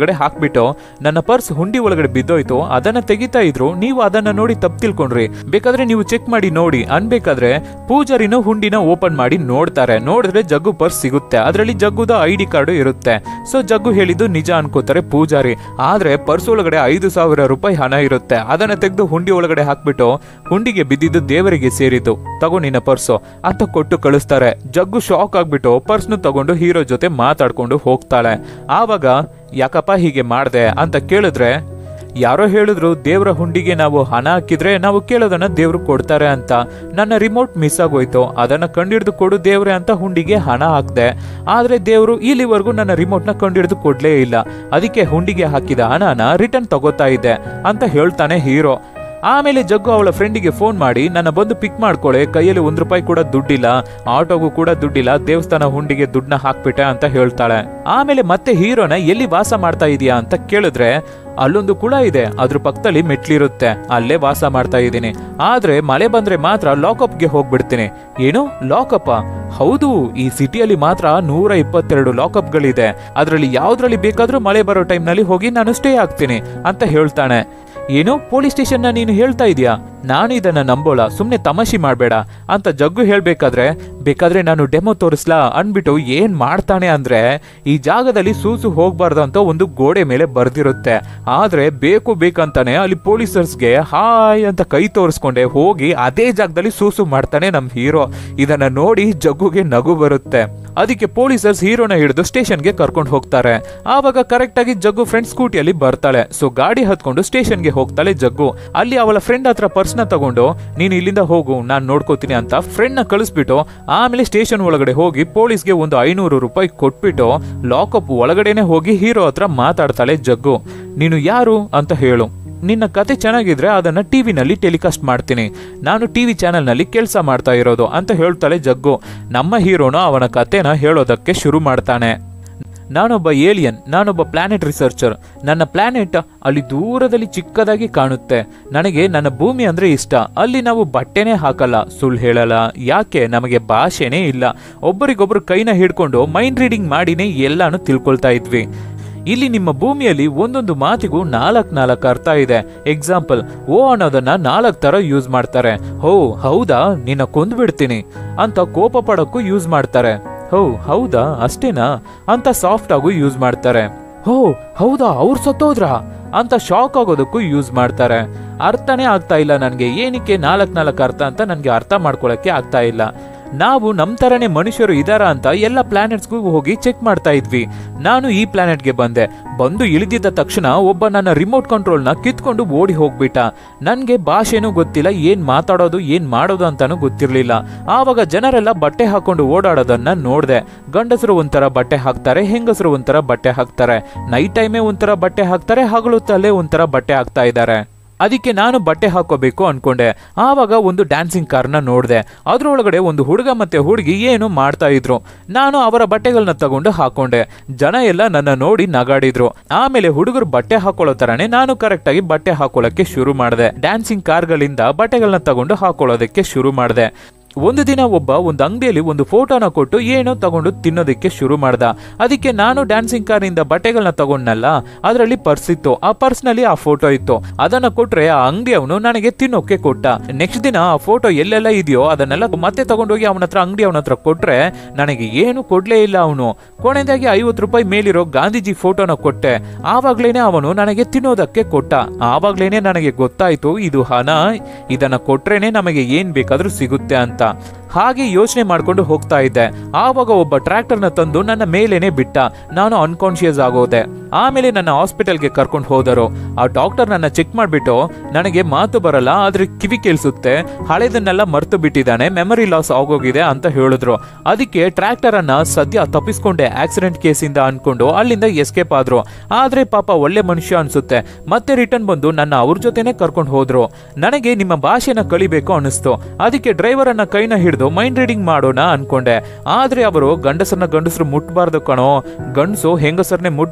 ಒಳಗಡೆ ಹಾಕ್ಬಿಟ್ಟು ನನ್ನ ಪರ್ಸ್ ಹುಂಡಿ ಒಳಗಡೆ ಬಿದ್ದೋಯ್ತು, ಅದನ್ನ ತೆಗಿತಾ ಇದ್ರು, ನೀವು ಅದನ್ನ ನೋಡಿ ತಪ್ಪು ತಿಳ್ಕೊಂಡ್ರಿ, ಬೇಕಾದ್ರೆ ನೀವು ಚೆಕ್ ಮಾಡಿ ನೋಡಿ ಅನ್ಬೇಕಾದ್ರೆ ಪೂಜಾರಿನ ಹುಂಡಿನ ಓಪನ್ ಮಾಡಿ ನೋಡ್ತಾರೆ. ನೋಡಿದ್ರೆ ಜಗ್ಗು ಪರ್ಸ್ ಸಿಗುತ್ತೆ, ಅದರಲ್ಲಿ ಜಗ್ಗುದ ಐ ಡಿ ಕಾರ್ಡು ಇರುತ್ತೆ. ಸೊ ಜಗ್ಗು ಹೇಳಿದ್ದು ನಿಜ ಅನ್ಕೋತಾರೆ ಪೂಜಾರಿ. ಆದ್ರೆ ಪರ್ಸ್ ಒಳಗಡೆ ಐದು ಸಾವಿರ ರೂಪಾಯಿ ಹಣ ಇರುತ್ತೆ, ಅದನ್ನ ತೆಗೆದು ಹುಂಡಿ ಒಳಗಡೆ ಹಾಕ್ಬಿಟ್ಟು ಹುಂಡಿಗೆ ಬಿದ್ದಿದ್ದು ದೇವರಿಗೆ ಸೇರಿದ್ದು, ತಗೋ ನಿನ್ನ ಪರ್ಸು ಅಂತ ಕೊಟ್ಟು ಕಳಿಸ್ತಾರೆ. ಜಗ್ಗು ಶಾಕ್ ಆಗ್ಬಿಟ್ಟು ಪರ್ಸ್ನು ತಗೊಂಡು ಹೀರೋ ಜೊತೆ ಮಾತಾಡ್ಕೊಂಡು ಹೋಗ್ತಾಳೆ. ಆವಾಗ ಯಾಕಪ್ಪ ಹೀಗೆ ಮಾಡ್ದೆ ಅಂತ ಕೇಳಿದ್ರೆ ಯಾರೋ ಹೇಳಿದ್ರು ದೇವ್ರ ಹುಂಡಿಗೆ ನಾವು ಹಣ ಹಾಕಿದ್ರೆ ನಾವು ಕೇಳೋದನ್ನ ದೇವ್ರು ಕೊಡ್ತಾರೆ ಅಂತ. ನನ್ನ ರಿಮೋಟ್ ಮಿಸ್ ಆಗೋಯ್ತು, ಅದನ್ನ ಕಂಡಿಡ್ದು ಕೊಡು ದೇವ್ರೆ ಅಂತ ಹುಂಡಿಗೆ ಹಣ ಹಾಕ್ದೆ. ಆದ್ರೆ ದೇವ್ರು ಇಲ್ಲಿವರೆಗೂ ನನ್ನ ರಿಮೋಟ್ನ ಕಂಡಿಡ್ದು ಕೊಡ್ಲೇ ಇಲ್ಲ, ಅದಕ್ಕೆ ಹುಂಡಿಗೆ ಹಾಕಿದ ಹಣನ ರಿಟರ್ನ್ ತಗೋತಾ ಇದ್ದೆ ಅಂತ ಹೇಳ್ತಾನೆ ಹೀರೋ. ಆಮೇಲೆ ಜಗ್ಗು ಅವಳ ಫ್ರೆಂಡಿಗೆ ಫೋನ್ ಮಾಡಿ ನನ್ನ ಬಂದು ಪಿಕ್ ಮಾಡ್ಕೊಳ್ಳೆ, ಕೈಯಲ್ಲಿ ಒಂದ್ ರೂಪಾಯಿ ಕೂಡ ದುಡ್ಡಿಲ್ಲ, ಆಟೋಗೂ ಕೂಡ ದುಡ್ಡಿಲ್ಲ, ದೇವಸ್ಥಾನ ಹುಂಡಿಗೆ ದುಡ್ಡನ್ನ ಹಾಕ್ಬಿಟ್ಟೆ ಅಂತ ಹೇಳ್ತಾಳೆ. ಆಮೇಲೆ ಮತ್ತೆ ಹೀರೋನ ಎಲ್ಲಿ ವಾಸ ಮಾಡ್ತಾ ಇದೀಯಾ ಅಂತ ಕೇಳಿದ್ರೆ ಅಲ್ಲೊಂದು ಕುಳ ಇದೆ, ಅದ್ರ ಪಕ್ಕದಲ್ಲಿ ಮೆಟ್ಲಿರುತ್ತೆ, ಅಲ್ಲೇ ವಾಸ ಮಾಡ್ತಾ ಇದ್ದೀನಿ, ಆದ್ರೆ ಮಳೆ ಬಂದ್ರೆ ಮಾತ್ರ ಲಾಕಪ್ಗೆ ಹೋಗ್ಬಿಡ್ತೀನಿ. ಏನು ಲಾಕಪ್? ಹೌದು, ಈ ಸಿಟಿಯಲ್ಲಿ ಮಾತ್ರ ನೂರ ಇಪ್ಪತ್ತೆರಡು ಲಾಕಪ್ಗಳಿದೆ, ಅದರಲ್ಲಿ ಯಾವ್ದ್ರಲ್ಲಿ ಬೇಕಾದ್ರೂ ಮಳೆ ಬರೋ ಟೈಮ್ನಲ್ಲಿ ಹೋಗಿ ನಾನು ಸ್ಟೇ ಆಗ್ತೀನಿ ಅಂತ ಹೇಳ್ತಾನೆ. ಏನು ಪೊಲೀಸ್ ಸ್ಟೇಷನ್ ನ ನೀನು ಹೇಳ್ತಾ ಇದೀಯಾ? ನಾನು ಇದನ್ನ ನಂಬೋಳ, ಸುಮ್ನೆ ತಮಾಷೆ ಮಾಡ್ಬೇಡ ಅಂತ ಜಗ್ಗು ಹೇಳ್ಬೇಕಾದ್ರೆ ಬೇಕಾದ್ರೆ ನಾನು ಡೆಮೋ ತೋರಿಸ್ಲಾ ಅನ್ಬಿಟ್ಟು ಏನ್ ಮಾಡ್ತಾನೆ ಅಂದ್ರೆ ಈ ಜಾಗದಲ್ಲಿ ಸೂಸು ಹೋಗ್ಬಾರ್ದು ಅಂತ ಒಂದು ಗೋಡೆ ಮೇಲೆ ಬರ್ದಿರುತ್ತೆ, ಆದ್ರೆ ಬೇಕು ಬೇಕಂತಾನೆ ಅಲ್ಲಿ ಪೊಲೀಸರ್ಸ್ಗೆ ಹಾಯ್ ಅಂತ ಕೈ ತೋರಿಸ್ಕೊಂಡೆ ಹೋಗಿ ಅದೇ ಜಾಗದಲ್ಲಿ ಸೂಸು ಮಾಡ್ತಾನೆ ನಮ್ ಹೀರೋ. ಇದನ್ನ ನೋಡಿ ಜಗ್ಗುಗೆ ನಗು ಬರುತ್ತೆ. ಅದಕ್ಕೆ ಪೊಲೀಸರ್ಸ್ ಹೀರೋನ ಹಿಡಿದು ಸ್ಟೇಷನ್ಗೆ ಕರ್ಕೊಂಡು ಹೋಗ್ತಾರೆ. ಆವಾಗ ಕರೆಕ್ಟ್ ಆಗಿ ಜಗ್ಗು ಫ್ರೆಂಡ್ ಸ್ಕೂಟಿಯಲ್ಲಿ ಬರ್ತಾಳೆ. ಸೊ ಗಾಡಿ ಹತ್ಕೊಂಡು ಸ್ಟೇಷನ್ಗೆ ಹೋಗ್ತಾಳೆ ಜಗ್ಗು. ಅಲ್ಲಿ ಅವಳ ಫ್ರೆಂಡ್ ಹತ್ರ ಪರ್ಸ್ ನ ತಗೊಂಡು ನೀನು ಇಲ್ಲಿಂದ ಹೋಗು ನಾನ್ ನೋಡ್ಕೋತೀನಿ ಅಂತ ಫ್ರೆಂಡ್ ನ ಕಳಿಸ್ಬಿಟ್ಟು ಆಮೇಲೆ ಸ್ಟೇಷನ್ ಒಳಗಡೆ ಹೋಗಿ ಪೊಲೀಸ್ಗೆ ಒಂದು ಐನೂರು ರೂಪಾಯಿ ಕೊಟ್ಬಿಟ್ಟು ಲಾಕಪ್ ಒಳಗಡೆನೆ ಹೋಗಿ ಹೀರೋ ಹತ್ರ ಮಾತಾಡ್ತಾಳೆ ಜಗ್ಗು. ನೀನು ಯಾರು ಅಂತ ಹೇಳು, ನಿನ್ನ ಕತೆ ಚೆನ್ನಾಗಿದ್ರೆ ಅದನ್ನ ಟಿವಿನಲ್ಲಿ ಟೆಲಿಕಾಸ್ಟ್ ಮಾಡ್ತೀನಿ, ನಾನು ಟಿವಿ ಚಾನೆಲ್ ನಲ್ಲಿ ಕೆಲಸ ಮಾಡ್ತಾ ಇರೋದು ಅಂತ ಹೇಳ್ತಾಳೆ ಜಗ್ಗು. ನಮ್ಮ ಹೀರೋನು ಅವನ ಕತೆನ ಹೇಳೋದಕ್ಕೆ ಶುರು ಮಾಡ್ತಾನೆ. ನಾನೊಬ್ಬ ಏಲಿಯನ್, ನಾನೊಬ್ಬ ಪ್ಲಾನೆಟ್ ರಿಸರ್ಚರ್. ನನ್ನ ಪ್ಲಾನೆಟ್ ಅಲ್ಲಿ ದೂರದಲ್ಲಿ ಚಿಕ್ಕದಾಗಿ ಕಾಣುತ್ತೆ. ನನಗೆ ನನ್ನ ಭೂಮಿ ಅಂದ್ರೆ ಇಷ್ಟ. ಅಲ್ಲಿ ನಾವು ಬಟ್ಟೆನೇ ಹಾಕಲ್ಲ, ಸುಳ್ಳು ಹೇಳಲ್ಲ, ಯಾಕೆ ನಮಗೆ ಭಾಷೆನೇ ಇಲ್ಲ. ಒಬ್ಬರಿಗೊಬ್ರು ಕೈನ ಹಿಡ್ಕೊಂಡು ಮೈಂಡ್ ರೀಡಿಂಗ್ ಮಾಡಿನೇ ಎಲ್ಲಾನು ತಿಳ್ಕೊಳ್ತಾ ಇದ್ವಿ. ಇಲ್ಲಿ ನಿಮ್ಮ ಭೂಮಿಯಲ್ಲಿ ಒಂದೊಂದು ಮಾತಿಗೂ ನಾಲ್ಕು ನಾಲ್ಕು ಅರ್ಥ ಇದೆ. ಎಕ್ಸಾಂಪಲ್, ಓ ಅನ್ನೋದನ್ನ ನಾಲ್ಕು ತರ ಯೂಸ್ ಮಾಡ್ತಾರೆ. ಹೋ ಹೌದಾ ನಿನ್ನ ಕೊಂದ್ಬಿಡ್ತೀನಿ ಅಂತ ಕೋಪ ಪಡಕ್ಕೂ ಯೂಸ್ ಮಾಡ್ತಾರೆ. ಹೋ ಹೌದಾ ಅಷ್ಟೇನಾ ಅಂತ ಸಾಫ್ಟ್ ಆಗು ಯೂಸ್ ಮಾಡ್ತಾರೆ. ಹೋ ಹೌದಾ ಅವ್ರು ಸತ್ತೋದ್ರಾ ಅಂತ ಶಾಕ್ ಆಗೋದಕ್ಕೂ ಯೂಸ್ ಮಾಡ್ತಾರೆ. ಅರ್ಥನೇ ಆಗ್ತಾ ಇಲ್ಲ ನನ್ಗೆ, ಏನಕ್ಕೆ ನಾಲ್ಕು ನಾಲ್ಕು ಅರ್ಥ ಅಂತ ನನ್ಗೆ ಅರ್ಥ ಮಾಡ್ಕೊಳಕ್ಕೆ ಆಗ್ತಾ ಇಲ್ಲ. ನಾವು ನಮ್ ತರನೇ ಮನುಷ್ಯರು ಇದಾರ ಅಂತ ಎಲ್ಲ ಪ್ಲಾನೆಟ್ಸ್ಗೂ ಹೋಗಿ ಚೆಕ್ ಮಾಡ್ತಾ ಇದ್ವಿ. ನಾನು ಈ ಪ್ಲಾನೆಟ್ಗೆ ಬಂದೆ, ಬಂದು ಇಳಿದಿದ್ದ ತಕ್ಷಣ ಒಬ್ಬ ನನ್ನ ರಿಮೋಟ್ ಕಂಟ್ರೋಲ್ನ ಕಿತ್ಕೊಂಡು ಓಡಿ ಹೋಗ್ಬಿಟ್ಟ. ನನ್ಗೆ ಭಾಷೆನೂ ಗೊತ್ತಿಲ್ಲ, ಏನ್ ಮಾತಾಡೋದು ಏನ್ ಮಾಡೋದು ಅಂತಾನು ಗೊತ್ತಿರ್ಲಿಲ್ಲ. ಆವಾಗ ಜನರೆಲ್ಲ ಬಟ್ಟೆ ಹಾಕೊಂಡು ಓಡಾಡೋದನ್ನ ನೋಡ್ದೆ. ಗಂಡಸರು ಒಂಥರ ಬಟ್ಟೆ ಹಾಕ್ತಾರೆ, ಹೆಂಗಸರು ಒಂಥರ ಬಟ್ಟೆ ಹಾಕ್ತಾರೆ, ನೈಟ್ ಟೈಮೇ ಒಂಥರ ಬಟ್ಟೆ ಹಾಕ್ತಾರೆ, ಹಗಲೊತ್ತಲ್ಲೇ ಒಂಥರ ಬಟ್ಟೆ ಹಾಕ್ತಾ ಇದ್ದಾರೆ. ಅದಕ್ಕೆ ನಾನು ಬಟ್ಟೆ ಹಾಕೋಬೇಕು ಅನ್ಕೊಂಡೆ. ಆವಾಗ ಒಂದು ಡ್ಯಾನ್ಸಿಂಗ್ ಕಾರ್ನ ನೋಡಿದೆ, ಅದ್ರೊಳಗಡೆ ಒಂದು ಹುಡುಗ ಮತ್ತೆ ಹುಡುಗಿ ಏನು ಮಾಡ್ತಾ ಇದ್ರು. ನಾನು ಅವರ ಬಟ್ಟೆಗಳನ್ನ ತಗೊಂಡು ಹಾಕೊಂಡೆ. ಜನ ಎಲ್ಲ ನನ್ನ ನೋಡಿ ನಗಾಡಿದ್ರು. ಆಮೇಲೆ ಹುಡುಗರು ಬಟ್ಟೆ ಹಾಕೊಳ್ಳೋ ತರಾನೇ ನಾನು ಕರೆಕ್ಟ್ ಆಗಿ ಬಟ್ಟೆ ಹಾಕೊಳ್ಳೋಕೆ ಶುರು ಮಾಡಿದೆ. ಡ್ಯಾನ್ಸಿಂಗ್ ಕಾರ್ಗಳಿಂದ ಬಟ್ಟೆಗಳನ್ನ ತಗೊಂಡು ಹಾಕೊಳ್ಳೋದಕ್ಕೆ ಶುರು ಮಾಡಿದೆ. ಒಂದು ದಿನ ಒಬ್ಬ ಒಂದು ಅಂಗಡಿಯಲ್ಲಿ ಒಂದು ಫೋಟೋನ ಕೊಟ್ಟು ಏನೋ ತಗೊಂಡು ತಿನ್ನೋದಕ್ಕೆ ಶುರು ಮಾಡ್ದ. ಅದಕ್ಕೆ ನಾನು ಡ್ಯಾನ್ಸಿಂಗ್ ಕಾರಿಂದ ಬಟ್ಟೆಗಳನ್ನ ತಗೊಂಡ್ನಲ್ಲ, ಅದರಲ್ಲಿ ಪರ್ಸ್ ಇತ್ತು. ಆ ಪರ್ಸ್ ನಲ್ಲಿ ಆ ಫೋಟೋ ಇತ್ತು. ಅದನ್ನ ಕೊಟ್ರೆ ಆ ಅಂಗಡಿ ಅವನು ನನಗೆ ತಿನ್ನೋಕೆ ಕೊಟ್ಟ. ನೆಕ್ಸ್ಟ್ ದಿನ ಆ ಫೋಟೋ ಎಲ್ಲೆಲ್ಲ ಇದೆಯೋ ಅದನ್ನೆಲ್ಲ ಮತ್ತೆ ತಗೊಂಡೋಗಿ ಅವನ ಹತ್ರ ಅಂಗಡಿ ಅವನ ಹತ್ರ ಕೊಟ್ರೆ ನನಗೆ ಏನು ಕೊಡ್ಲೇ ಇಲ್ಲ ಅವನು. ಕೊನೆಯದಾಗಿ ಐವತ್ತು ರೂಪಾಯಿ ಮೇಲಿರೋ ಗಾಂಧೀಜಿ ಫೋಟೋನ ಕೊಟ್ಟೆ. ಆವಾಗ್ಲೇನೆ ಅವನು ನನಗೆ ತಿನ್ನೋದಕ್ಕೆ ಕೊಟ್ಟ. ಆವಾಗ್ಲೇನೆ ನನಗೆ ಗೊತ್ತಾಯ್ತು ಇದು ಹಣ, ಇದನ್ನ ಕೊಟ್ರೇನೆ ನಮಗೆ ಏನ್ ಬೇಕಾದ್ರೂ ಸಿಗುತ್ತೆ ಅಂತ. ಹಾಗೆ ಯೋಚನೆ ಮಾಡ್ಕೊಂಡು ಹೋಗ್ತಾ ಇದ್ದೆ. ಆವಾಗ ಒಬ್ಬ ಟ್ರ್ಯಾಕ್ಟರ್ನ ತಂದು ನನ್ನ ಮೇಲೇನೆ ಬಿಟ್ಟ. ನಾನು ಅನ್ಕಾನ್ಶಿಯಸ್ ಆಗೋದೆ. ಆಮೇಲೆ ನನ್ನ ಹಾಸ್ಪಿಟಲ್ಗೆ ಕರ್ಕೊಂಡು ಹೋದರು. ಆ ಡಾಕ್ಟರ್ ನನ್ನ ಚೆಕ್ ಮಾಡ್ಬಿಟ್ಟು ನನಗೆ ಮಾತು ಬರಲ್ಲ, ಆದ್ರೆ ಕಿವಿ ಕೇಳಿಸುತ್ತೆ, ಹಳೆದನ್ನೆಲ್ಲ ಮರ್ತು ಬಿಟ್ಟಿದ್ದಾನೆ, ಮೆಮರಿ ಲಾಸ್ ಆಗೋಗಿದೆ ಅಂತ ಹೇಳಿದ್ರು. ಅದಕ್ಕೆ ಟ್ರ್ಯಾಕ್ಟರ್ ಅನ್ನ ಸದ್ಯ ತಪ್ಪಿಸ್ಕೊಂಡೆ ಆಕ್ಸಿಡೆಂಟ್ ಕೇಸಿಂದ ಅನ್ಕೊಂಡು ಅಲ್ಲಿಂದ ಎಸ್ಕೇಪ್ ಆದ್ರು. ಆದ್ರೆ ಪಾಪ ಒಳ್ಳೆ ಮನುಷ್ಯ ಅನ್ಸುತ್ತೆ. ಮತ್ತೆ ರಿಟರ್ನ್ ಬಂದು ನನ್ನ ಅವ್ರ ಜೊತೆನೆ ಕರ್ಕೊಂಡು ಹೋದ್ರು. ನನಗೆ ನಿಮ್ಮ ಭಾಷೆನ ಕಲಿಬೇಕು ಅನಿಸ್ತು. ಅದಕ್ಕೆ ಡ್ರೈವರ್ ಅನ್ನ ಕೈನ ಹಿಡಿದು ಮೈಂಡ್ ರೀಡಿಂಗ್ ಮಾಡೋಣ ಅನ್ಕೊಂಡೆ. ಆದ್ರೆ ಅವರು ಗಂಡಸರನ್ನ ಗಂಡಸರು ಮುಟ್ಬಾರ್ದು ಕಣೋ, ಗಂಡಸು ಹೆಂಗಸರನ್ನೇ ಮುಟ್ಬೇಕು ಅನ್ನೋ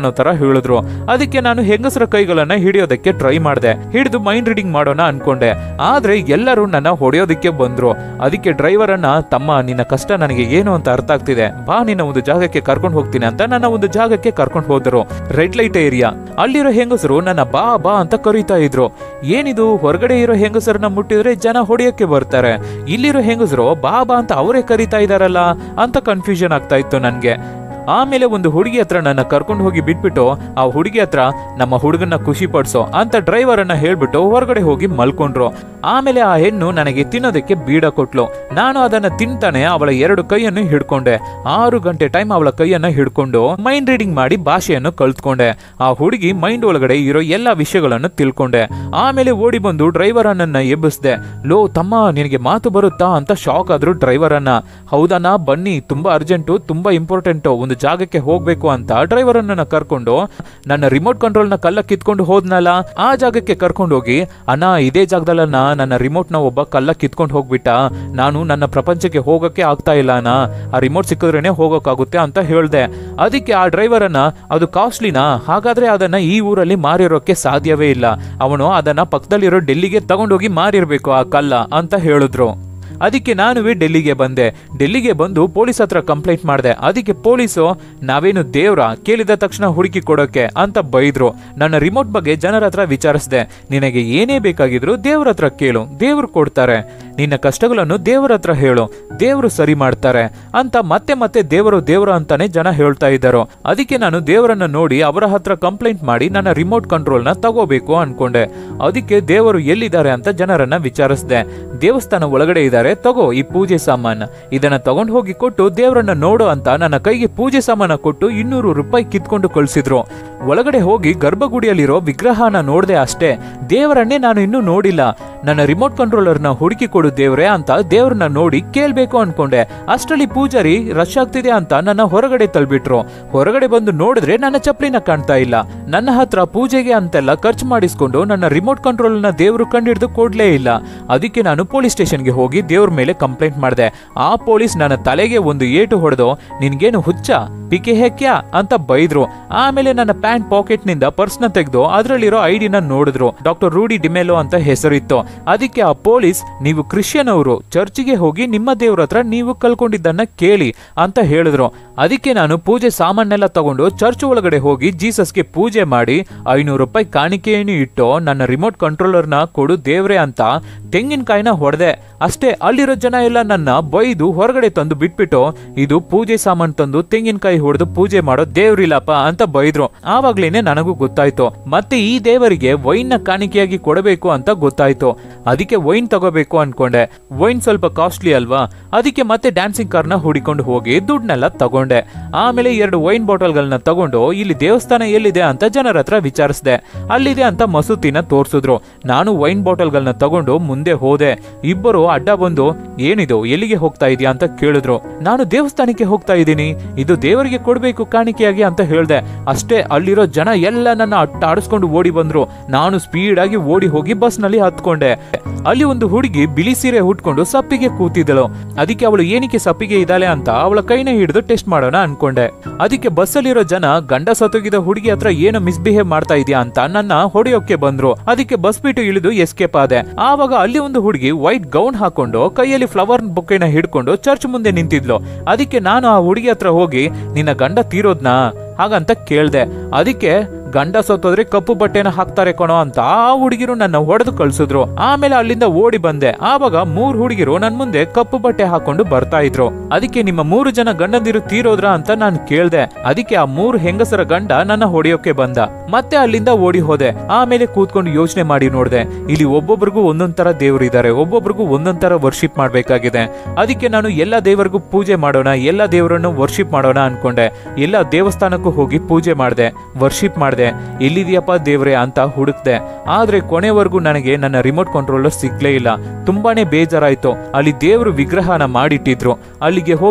ಅನ್ನೋ ತರ ಹೇಳಿದ್ರು. ಅದಕ್ಕೆ ನಾನು ಹೆಂಗಸರ ಕೈಗಳನ್ನ ಹಿಡಿಯೋದಕ್ಕೆ ಟ್ರೈ ಮಾಡಿದೆ, ಹಿಡಿದು ಮೈಂಡ್ ರೀಡಿಂಗ್ ಮಾಡೋಣ ಅನ್ಕೊಂಡೆ. ಆದ್ರೆ ಎಲ್ಲರೂ ನನ್ನ ಹೊಡೆಯೋದಕ್ಕೆ ಬಂದ್ರು. ಅದಕ್ಕೆ ಡ್ರೈವರ್ ಅನ್ನ, ತಮ್ಮ ನಿನ್ನ ಕಷ್ಟ ನನಗೆ ಏನು ಅಂತ ಅರ್ಥ ಆಗ್ತಿದೆ, ಬಾ ನಿನ್ನ ಒಂದು ಜಾಗಕ್ಕೆ ಕರ್ಕೊಂಡು ಹೋಗ್ತೀನಿ ಅಂತ ನನ್ನ ಒಂದು ಜಾಗಕ್ಕೆ ಕರ್ಕೊಂಡು ಹೋದ್ರು. Red light area. ಅಲ್ಲಿರೋ ಹೆಂಗಸರು ನನ್ನ ಬಾ ಬಾ ಅಂತ ಕರೀತಾ ಇದ್ರು. ಏನಿದು, ಹೊರಗಡೆ ಇರೋ ಹೆಂಗಸರನ್ನ ಮುಟ್ಟಿದ್ರೆ ಜನ ಹೊಡೆಯಕ್ಕೆ ಬರ್ತಾರೆ, ಇಲ್ಲಿರೋ ಹೆಂಗಸರು ಬಾ ಬಾ ಅಂತ ಅವರೇ ಕರೀತಾ ಇದಾರಲ್ಲ ಅಂತ ಕನ್ಫ್ಯೂಷನ್ ಆಗ್ತಾ ಇತ್ತು ನನ್ಗೆ. ಆಮೇಲೆ ಒಂದು ಹುಡುಗಿ ಹತ್ರ ನನ್ನ ಕರ್ಕೊಂಡು ಹೋಗಿ ಬಿಟ್ಬಿಟ್ಟು ಆ ಹುಡುಗಿ ಹತ್ರ ನಮ್ಮ ಹುಡುಗನ್ನ ಖುಷಿ ಪಡಿಸೋ ಅಂತ ಡ್ರೈವರ್ ಅನ್ನ ಹೇಳ್ಬಿಟ್ಟು ಹೊರಗಡೆ ಹೋಗಿ ಮಲ್ಕೊಂಡ್ರು. ಆಮೇಲೆ ಆ ಹೆಣ್ಣು ನನಗೆ ತಿನ್ನೋದಕ್ಕೆ ಬೀಡ ಕೊಟ್ಲು. ನಾನು ಅದನ್ನ ತಿಂತಾನೆ ಅವಳ ಎರಡು ಕೈಯನ್ನು ಹಿಡ್ಕೊಂಡೆ. ಆರು ಗಂಟೆ ಟೈಮ್ ಅವಳ ಕೈಯನ್ನ ಹಿಡ್ಕೊಂಡು ಮೈಂಡ್ ರೀಡಿಂಗ್ ಮಾಡಿ ಭಾಷೆಯನ್ನು ಕಲ್ತ್ಕೊಂಡೆ. ಆ ಹುಡುಗಿ ಮೈಂಡ್ ಒಳಗಡೆ ಇರೋ ಎಲ್ಲಾ ವಿಷಯಗಳನ್ನು ತಿಳ್ಕೊಂಡೆ. ಆಮೇಲೆ ಓಡಿ ಬಂದು ಡ್ರೈವರ್ ಅನ್ನನ್ನ ಎಬ್ಬಿಸ್ದೆ. ಲೋ ತಮ್ಮ, ನಿನಗೆ ಮಾತು ಬರುತ್ತಾ ಅಂತ ಶಾಕ್ ಆದ್ರು ಡ್ರೈವರ್ ಅನ್ನ. ಹೌದಣ್ಣ ಬನ್ನಿ, ತುಂಬಾ ಅರ್ಜೆಂಟು, ತುಂಬಾ ಇಂಪಾರ್ಟೆಂಟು, ಒಂದು ಜಾಗಕ್ಕೆ ಹೋಗ್ಬೇಕು ಅಂತ ಡ್ರೈವರ್ ಅನ್ನ ಕರ್ಕೊಂಡು ನನ್ನ ರಿಮೋಟ್ ಕಂಟ್ರೋಲ್ ನ ಕಲ್ಲ ಕಿತ್ಕೊಂಡು ಹೋದ್ನಲ್ಲ ಆ ಜಾಗಕ್ಕೆ ಕರ್ಕೊಂಡು ಹೋಗಿ, ಅಣ್ಣ ಇದೇ ಜಾಗದಲ್ಲನ್ನ ನನ್ನ ರಿಮೋಟ್ ನ ಒಬ್ಬ ಕಲ್ಲ ಕಿತ್ಕೊಂಡು ಹೋಗ್ಬಿಟ್ಟ, ನಾನು ನನ್ನ ಪ್ರಪಂಚಕ್ಕೆ ಹೋಗಕ್ಕೆ ಆಗ್ತಾ ಇಲ್ಲ ಅಣ್ಣ, ಆ ರಿಮೋಟ್ ಸಿಕ್ಕಿದ್ರೇನೆ ಹೋಗೋಕ್ಕಾಗುತ್ತೆ ಅಂತ ಹೇಳ್ದೆ. ಅದಕ್ಕೆ ಆ ಡ್ರೈವರ್ ಅನ್ನ, ಅದು ಕಾಸ್ಟ್ಲಿನಾ, ಹಾಗಾದ್ರೆ ಅದನ್ನ ಈ ಊರಲ್ಲಿ ಮಾರಿರೋಕೆ ಸಾಧ್ಯವೇ ಇಲ್ಲ, ಅವನು ಅದನ್ನ ಪಕ್ಕದಲ್ಲಿರೋ ಡೆಲ್ಲಿಗೆ ತಗೊಂಡೋಗಿ ಮಾರಿರ್ಬೇಕು ಆ ಕಲ್ಲ ಅಂತ ಹೇಳಿದ್ರು. ಅದಕ್ಕೆ ನಾನುವೇ ಡೆಲ್ಲಿಗೆ ಬಂದೆ. ಡೆಲ್ಲಿಗೆ ಬಂದು ಪೊಲೀಸ್ ಹತ್ರ ಕಂಪ್ಲೇಂಟ್ ಮಾಡಿದೆ. ಅದಕ್ಕೆ ಪೊಲೀಸು, ನಾವೇನು ದೇವ್ರ ಕೇಳಿದ ತಕ್ಷಣ ಹುಡುಕಿ ಕೊಡೋಕೆ ಅಂತ ಬೈದ್ರು. ನನ್ನ ರಿಮೋಟ್ ಬಗ್ಗೆ ಜನರ ಹತ್ರ ವಿಚಾರಿಸಿದೆ. ನಿನಗೆ ಏನೇ ಬೇಕಾಗಿದ್ರು ದೇವ್ರ ಹತ್ರ ಕೇಳು, ದೇವ್ರು ಕೊಡ್ತಾರೆ, ನಿನ್ನ ಕಷ್ಟಗಳನ್ನು ದೇವರ ಹತ್ರ ಹೇಳು, ದೇವರು ಸರಿ ಮಾಡ್ತಾರೆ ಅಂತ ಮತ್ತೆ ಮತ್ತೆ ದೇವರು ದೇವರು ಅಂತಾನೆ ಜನ ಹೇಳ್ತಾ ಇದ್ದಾರೋ. ಅದಕ್ಕೆ ನಾನು ದೇವರನ್ನ ನೋಡಿ ಅವರ ಹತ್ರ ಕಂಪ್ಲೇಂಟ್ ಮಾಡಿ ನನ್ನ ರಿಮೋಟ್ ಕಂಟ್ರೋಲ್ ನ ತಗೋಬೇಕು ಅನ್ಕೊಂಡೆ. ಅದಕ್ಕೆ ದೇವರು ಎಲ್ಲಿದ್ದಾರೆ ಅಂತ ಜನರನ್ನ ವಿಚಾರಿಸಿದೆ. ದೇವಸ್ಥಾನ ಒಳಗಡೆ ಇದ್ದಾರೆ, ತಗೋ ಈ ಪೂಜೆ ಸಾಮಾನ, ಇದನ್ನ ತಗೊಂಡು ಹೋಗಿ ಕೊಟ್ಟು ದೇವರನ್ನ ನೋಡು ಅಂತ ನನ್ನ ಕೈಗೆ ಪೂಜೆ ಸಾಮಾನ ಕೊಟ್ಟು ಇನ್ನೂರು ರೂಪಾಯಿ ಕಿತ್ಕೊಂಡು ಕಳಿಸಿದ್ರು. ಒಳಗಡೆ ಹೋಗಿ ಗರ್ಭಗುಡಿಯಲ್ಲಿರೋ ವಿಗ್ರಹನ ನೋಡ್ದೆ ಅಷ್ಟೇ, ದೇವರನ್ನೇ ನಾನು ಇನ್ನೂ ನೋಡಿಲ್ಲ. ನನ್ನ ರಿಮೋಟ್ ಕಂಟ್ರೋಲರ್ನ ಹುಡುಕಿ ಕೊಡು ದೇವ್ರೆ ಅಂತ ದೇವ್ರನ್ನ ನೋಡಿ ಕೇಳ್ಬೇಕು ಅನ್ಕೊಂಡೆ. ಅಷ್ಟರಲ್ಲಿ ಪೂಜಾರಿ ರಶ್ ಆಗ್ತಿದೆ ಅಂತ ನನ್ನ ಹೊರಗಡೆ ತಳ್ಬಿಟ್ರು. ಹೊರಗಡೆ ಬಂದು ನೋಡಿದ್ರೆ ನನ್ನ ಚಪ್ಪಲಿನ ಕಾಣ್ತಾ ಇಲ್ಲ. ನನ್ನ ಹತ್ರ ಪೂಜೆಗೆ ಅಂತೆಲ್ಲ ಖರ್ಚು ಮಾಡಿಸ್ಕೊಂಡು ನನ್ನ ರಿಮೋಟ್ ಕಂಟ್ರೋಲ್ ನ ದೇವ್ರು ಕಂಡಿಡ್ದು ಕೊಡ್ಲೇ ಇಲ್ಲ. ಅದಕ್ಕೆ ನಾನು ಪೊಲೀಸ್ ಸ್ಟೇಷನ್ಗೆ ಹೋಗಿ ದೇವ್ರ ಮೇಲೆ ಕಂಪ್ಲೇಂಟ್ ಮಾಡಿದೆ. ಆ ಪೊಲೀಸ್ ನನ್ನ ತಲೆಗೆ ಒಂದು ಏಟು ಹೊಡೆದು, ನಿನ್ಗೇನು ಹುಚ್ಚ, ಪಿಕೆ ಹೆಕ್ಯಾ ಅಂತ ಬೈದ್ರು. ಆಮೇಲೆ ನನ್ನ ಪ್ಯಾಂಟ್ ಪಾಕೆಟ್ ನಿಂದ ಪರ್ಸ್ ನ ತೆಗೆದು ಅದರಲ್ಲಿರೋ ಐಡಿನ ನೋಡಿದ್ರು. ಡಾಕ್ಟರ್ ರೂಡಿ ಡಿಮೆಲೋ ಅಂತ ಹೆಸರಿತ್ತು. ಅದಕ್ಕೆ ಆ ಪೊಲೀಸ್, ನೀವು ಕ್ರಿಶ್ಚಿಯನ್ ಅವರು, ಚರ್ಚಿಗೆ ಹೋಗಿ ನಿಮ್ಮ ದೇವ್ರ ಹತ್ರ ನೀವು ಕಲ್ಕೊಂಡಿದ್ದನ್ನ ಕೇಳಿ ಅಂತ ಹೇಳಿದ್ರು. ಅದಕ್ಕೆ ನಾನು ಪೂಜೆ ಸಾಮಾನೆಲ್ಲ ತಗೊಂಡು ಚರ್ಚ್ ಒಳಗಡೆ ಹೋಗಿ ಜೀಸಸ್ಗೆ ಪೂಜೆ ಮಾಡಿ ಐನೂರು ರೂಪಾಯಿ ಕಾಣಿಕೆಯನ್ನು ಇಟ್ಟು ನನ್ನ ರಿಮೋಟ್ ಕಂಟ್ರೋಲರ್ನ ಕೊಡು ದೇವ್ರೆ ಅಂತ ತೆಂಗಿನಕಾಯಿನ ಹೊಡೆದೆ. ಅಷ್ಟೇ, ಅಲ್ಲಿರೋ ಜನ ಎಲ್ಲ ನನ್ನ ಬೈದು ಹೊರಗಡೆ ತಂದು ಬಿಟ್ಬಿಟ್ಟು, ಇದು ಪೂಜೆ ಸಾಮಾನು ತಂದು ತೆಂಗಿನಕಾಯಿ ಹೊಡೆದು ಪೂಜೆ ಮಾಡೋ ದೇವ್ರಿಲ್ಲಪ್ಪ ಅಂತ ಬೈದ್ರು. ಆವಾಗ್ಲೇನೆ ನನಗೂ ಗೊತ್ತಾಯ್ತು, ಮತ್ತೆ ಈ ದೇವರಿಗೆ ವೈನ್ ನ ಕಾಣಿಕೆಯಾಗಿ ಕೊಡಬೇಕು ಅಂತ ಗೊತ್ತಾಯ್ತು. ಅದಕ್ಕೆ ವೈನ್ ತಗೋಬೇಕು ಅನ್ಕೊಂಡೆ. ವೈನ್ ಸ್ವಲ್ಪ ಕಾಸ್ಟ್ಲಿ ಅಲ್ವಾ, ಅದಕ್ಕೆ ಮತ್ತೆ ಡ್ಯಾನ್ಸಿಂಗ್ ಕಾರ್ನ ಹುಡಿಕೊಂಡು ಹೋಗಿ ದುಡ್ಡನ್ನೆಲ್ಲ ತಗೊಂಡೆ. ಆಮೇಲೆ ಎರಡು ವೈನ್ ಬಾಟಲ್ ಗಳನ್ನ ತಗೊಂಡು ಇಲ್ಲಿ ದೇವಸ್ಥಾನ ಎಲ್ಲಿದೆ ಅಂತ ಜನರ ಹತ್ರ ವಿಚಾರಿಸಿದೆ. ಅಲ್ಲಿದೆ ಅಂತ ಮಸೂತಿನ ತೋರ್ಸಿದ್ರು. ನಾನು ವೈನ್ ಬಾಟಲ್ ಗಳನ್ನ ತಗೊಂಡು ಮುಂದೆ ಹೋದೆ. ಇಬ್ಬರು ಅಡ್ಡ ಬಂದು, ಏನಿದು, ಎಲ್ಲಿಗೆ ಹೋಗ್ತಾ ಇದೀಯಾ ಅಂತ ಕೇಳಿದ್ರು. ನಾನು ದೇವಸ್ಥಾನಕ್ಕೆ ಹೋಗ್ತಾ ಇದ್ದೀನಿ, ಇದು ದೇವರಿಗೆ ಕೊಡ್ಬೇಕು ಕಾಣಿಕೆಯಾಗಿ ಅಂತ ಹೇಳ್ದೆ. ಅಷ್ಟೇ, ಅಲ್ಲಿರೋ ಜನ ಎಲ್ಲ ನನ್ನ ಅಟ್ಟ ಆಡಿಸ್ಕೊಂಡು ಓಡಿ ಬಂದ್ರು. ನಾನು ಸ್ಪೀಡ್ ಆಗಿ ಓಡಿ ಹೋಗಿ ಬಸ್ ನಲ್ಲಿ ಹತ್ಕೊಂಡೆ. ಅಲ್ಲಿ ಒಂದು ಹುಡುಗಿ ಬಿಳಿ ಸೀರೆ ಉಟ್ಕೊಂಡು ಸಪ್ಪಿಗೆ ಕೂತಿದ್ದಳು. ಅದಕ್ಕೆ ಅವಳು ಏನಕ್ಕೆ ಸಪ್ಪಿಗೆ ಇದ್ದಾಳೆ ಅಂತ ಅವಳ ಕೈನ ಹಿಡಿದು ಟೆಸ್ಟ್ ಮಾಡೋಣ ಅನ್ಕೊಂಡೆ. ಅದಕ್ಕೆ ಬಸ್ಸಲ್ಲಿರೋ ಜನ ಗಂಡ ಸತ್ತೋಗಿದ ಹುಡುಗಿ ಹತ್ರ ಏನು ಮಿಸ್ಬಿಹೇವ್ ಮಾಡ್ತಾ ಇದೆಯಾ ಅಂತ ನನ್ನ ಹೊಡೆಯೋಕೆ ಬಂದ್ರು. ಅದಕ್ಕೆ ಬಸ್ ಬಿಟ್ಟು ಇಳಿದು ಎಸ್ಕೇಪ್ ಆದೆ. ಆವಾಗ ಅಲ್ಲಿ ಒಂದು ಹುಡುಗಿ ವೈಟ್ ಗೌನ್ ಹಾಕೊಂಡು ಕೈಯಲ್ಲಿ ಫ್ಲವರ್ ಬೊಕ್ಕೆನ ಹಿಡ್ಕೊಂಡು ಚರ್ಚ್ ಮುಂದೆ ನಿಂತಿದ್ಲು. ಅದಕ್ಕೆ ನಾನು ಆ ಹುಡುಗಿ ಹತ್ರ ಹೋಗಿ, ನಿನ್ನ ಗಂಡ ತೀರೋದ್ನಾ ಹಾಗಂತ ಕೇಳ್ದೆ. ಅದಕ್ಕೆ ಗಂಡ ಸತ್ತೋದ್ರೆ ಕಪ್ಪು ಬಟ್ಟೆನ ಹಾಕ್ತಾರೆ ಕಣೋ ಅಂತ ಆ ಹುಡುಗಿರು ನನ್ನ ಹೊಡೆದು ಕಳ್ಸಿದ್ರು. ಆಮೇಲೆ ಅಲ್ಲಿಂದ ಓಡಿ ಬಂದೆ. ಆವಾಗ ಮೂರ್ ಹುಡುಗಿರು ನನ್ ಮುಂದೆ ಕಪ್ಪು ಬಟ್ಟೆ ಹಾಕೊಂಡು ಬರ್ತಾ ಇದ್ರು. ಅದಕ್ಕೆ ನಿಮ್ಮ ಮೂರು ಜನ ಗಂಡಂದಿರು ತೀರೋದ್ರ ಅಂತ ನಾನು ಕೇಳ್ದೆ. ಅದಕ್ಕೆ ಆ ಮೂರು ಹೆಂಗಸರ ಗಂಡ ನನ್ನ ಹೊಡೆಯೋಕೆ ಬಂದ. ಮತ್ತೆ ಅಲ್ಲಿಂದ ಓಡಿ ಹೋದೆ. ಆಮೇಲೆ ಕೂತ್ಕೊಂಡು ಯೋಚನೆ ಮಾಡಿ ನೋಡ್ದೆ, ಇಲ್ಲಿ ಒಬ್ಬೊಬ್ರಿಗೂ ಒಂದೊಂದ್ ತರ ದೇವ್ರು ಇದಾರೆ, ಒಬ್ಬೊಬ್ರಿಗೂ ಒಂದೊಂದ್ ತರ ವರ್ಷಿಪ್ ಮಾಡ್ಬೇಕಾಗಿದೆ. ಅದಕ್ಕೆ ನಾನು ಎಲ್ಲಾ ದೇವರಿಗೂ ಪೂಜೆ ಮಾಡೋಣ, ಎಲ್ಲಾ ದೇವರನ್ನು ವರ್ಷಿಪ್ ಮಾಡೋಣ ಅನ್ಕೊಂಡೆ. ಎಲ್ಲಾ ದೇವಸ್ಥಾನಕ್ಕೂ ಹೋಗಿ ಪೂಜೆ ಮಾಡ್ದೆ, ವರ್ಷಿಪ್ ಮಾಡ್ದೆ. ಎಲ್ಲಿದೆಯಪ್ಪ ದೇವ್ರೆ ಅಂತ ಹುಡುಕ್ದೆ. ಆದ್ರೆ ಕೊನೆವರೆಗೂ ನನಗೆ ನನ್ನ ರಿಮೋಟ್ ಕಂಟ್ರೋಲರ್ ಸಿಗ್ಲೇ ಇಲ್ಲ. ತುಂಬಾನೇ ಬೇಜಾರಾಯ್ತು. ಅಲ್ಲಿ ದೇವ್ರು ವಿಗ್ರಹನ ಮಾಡಿಟ್ಟಿದ್ರು. ಅಲ್ಲಿಗೆ ಹೋಗಿ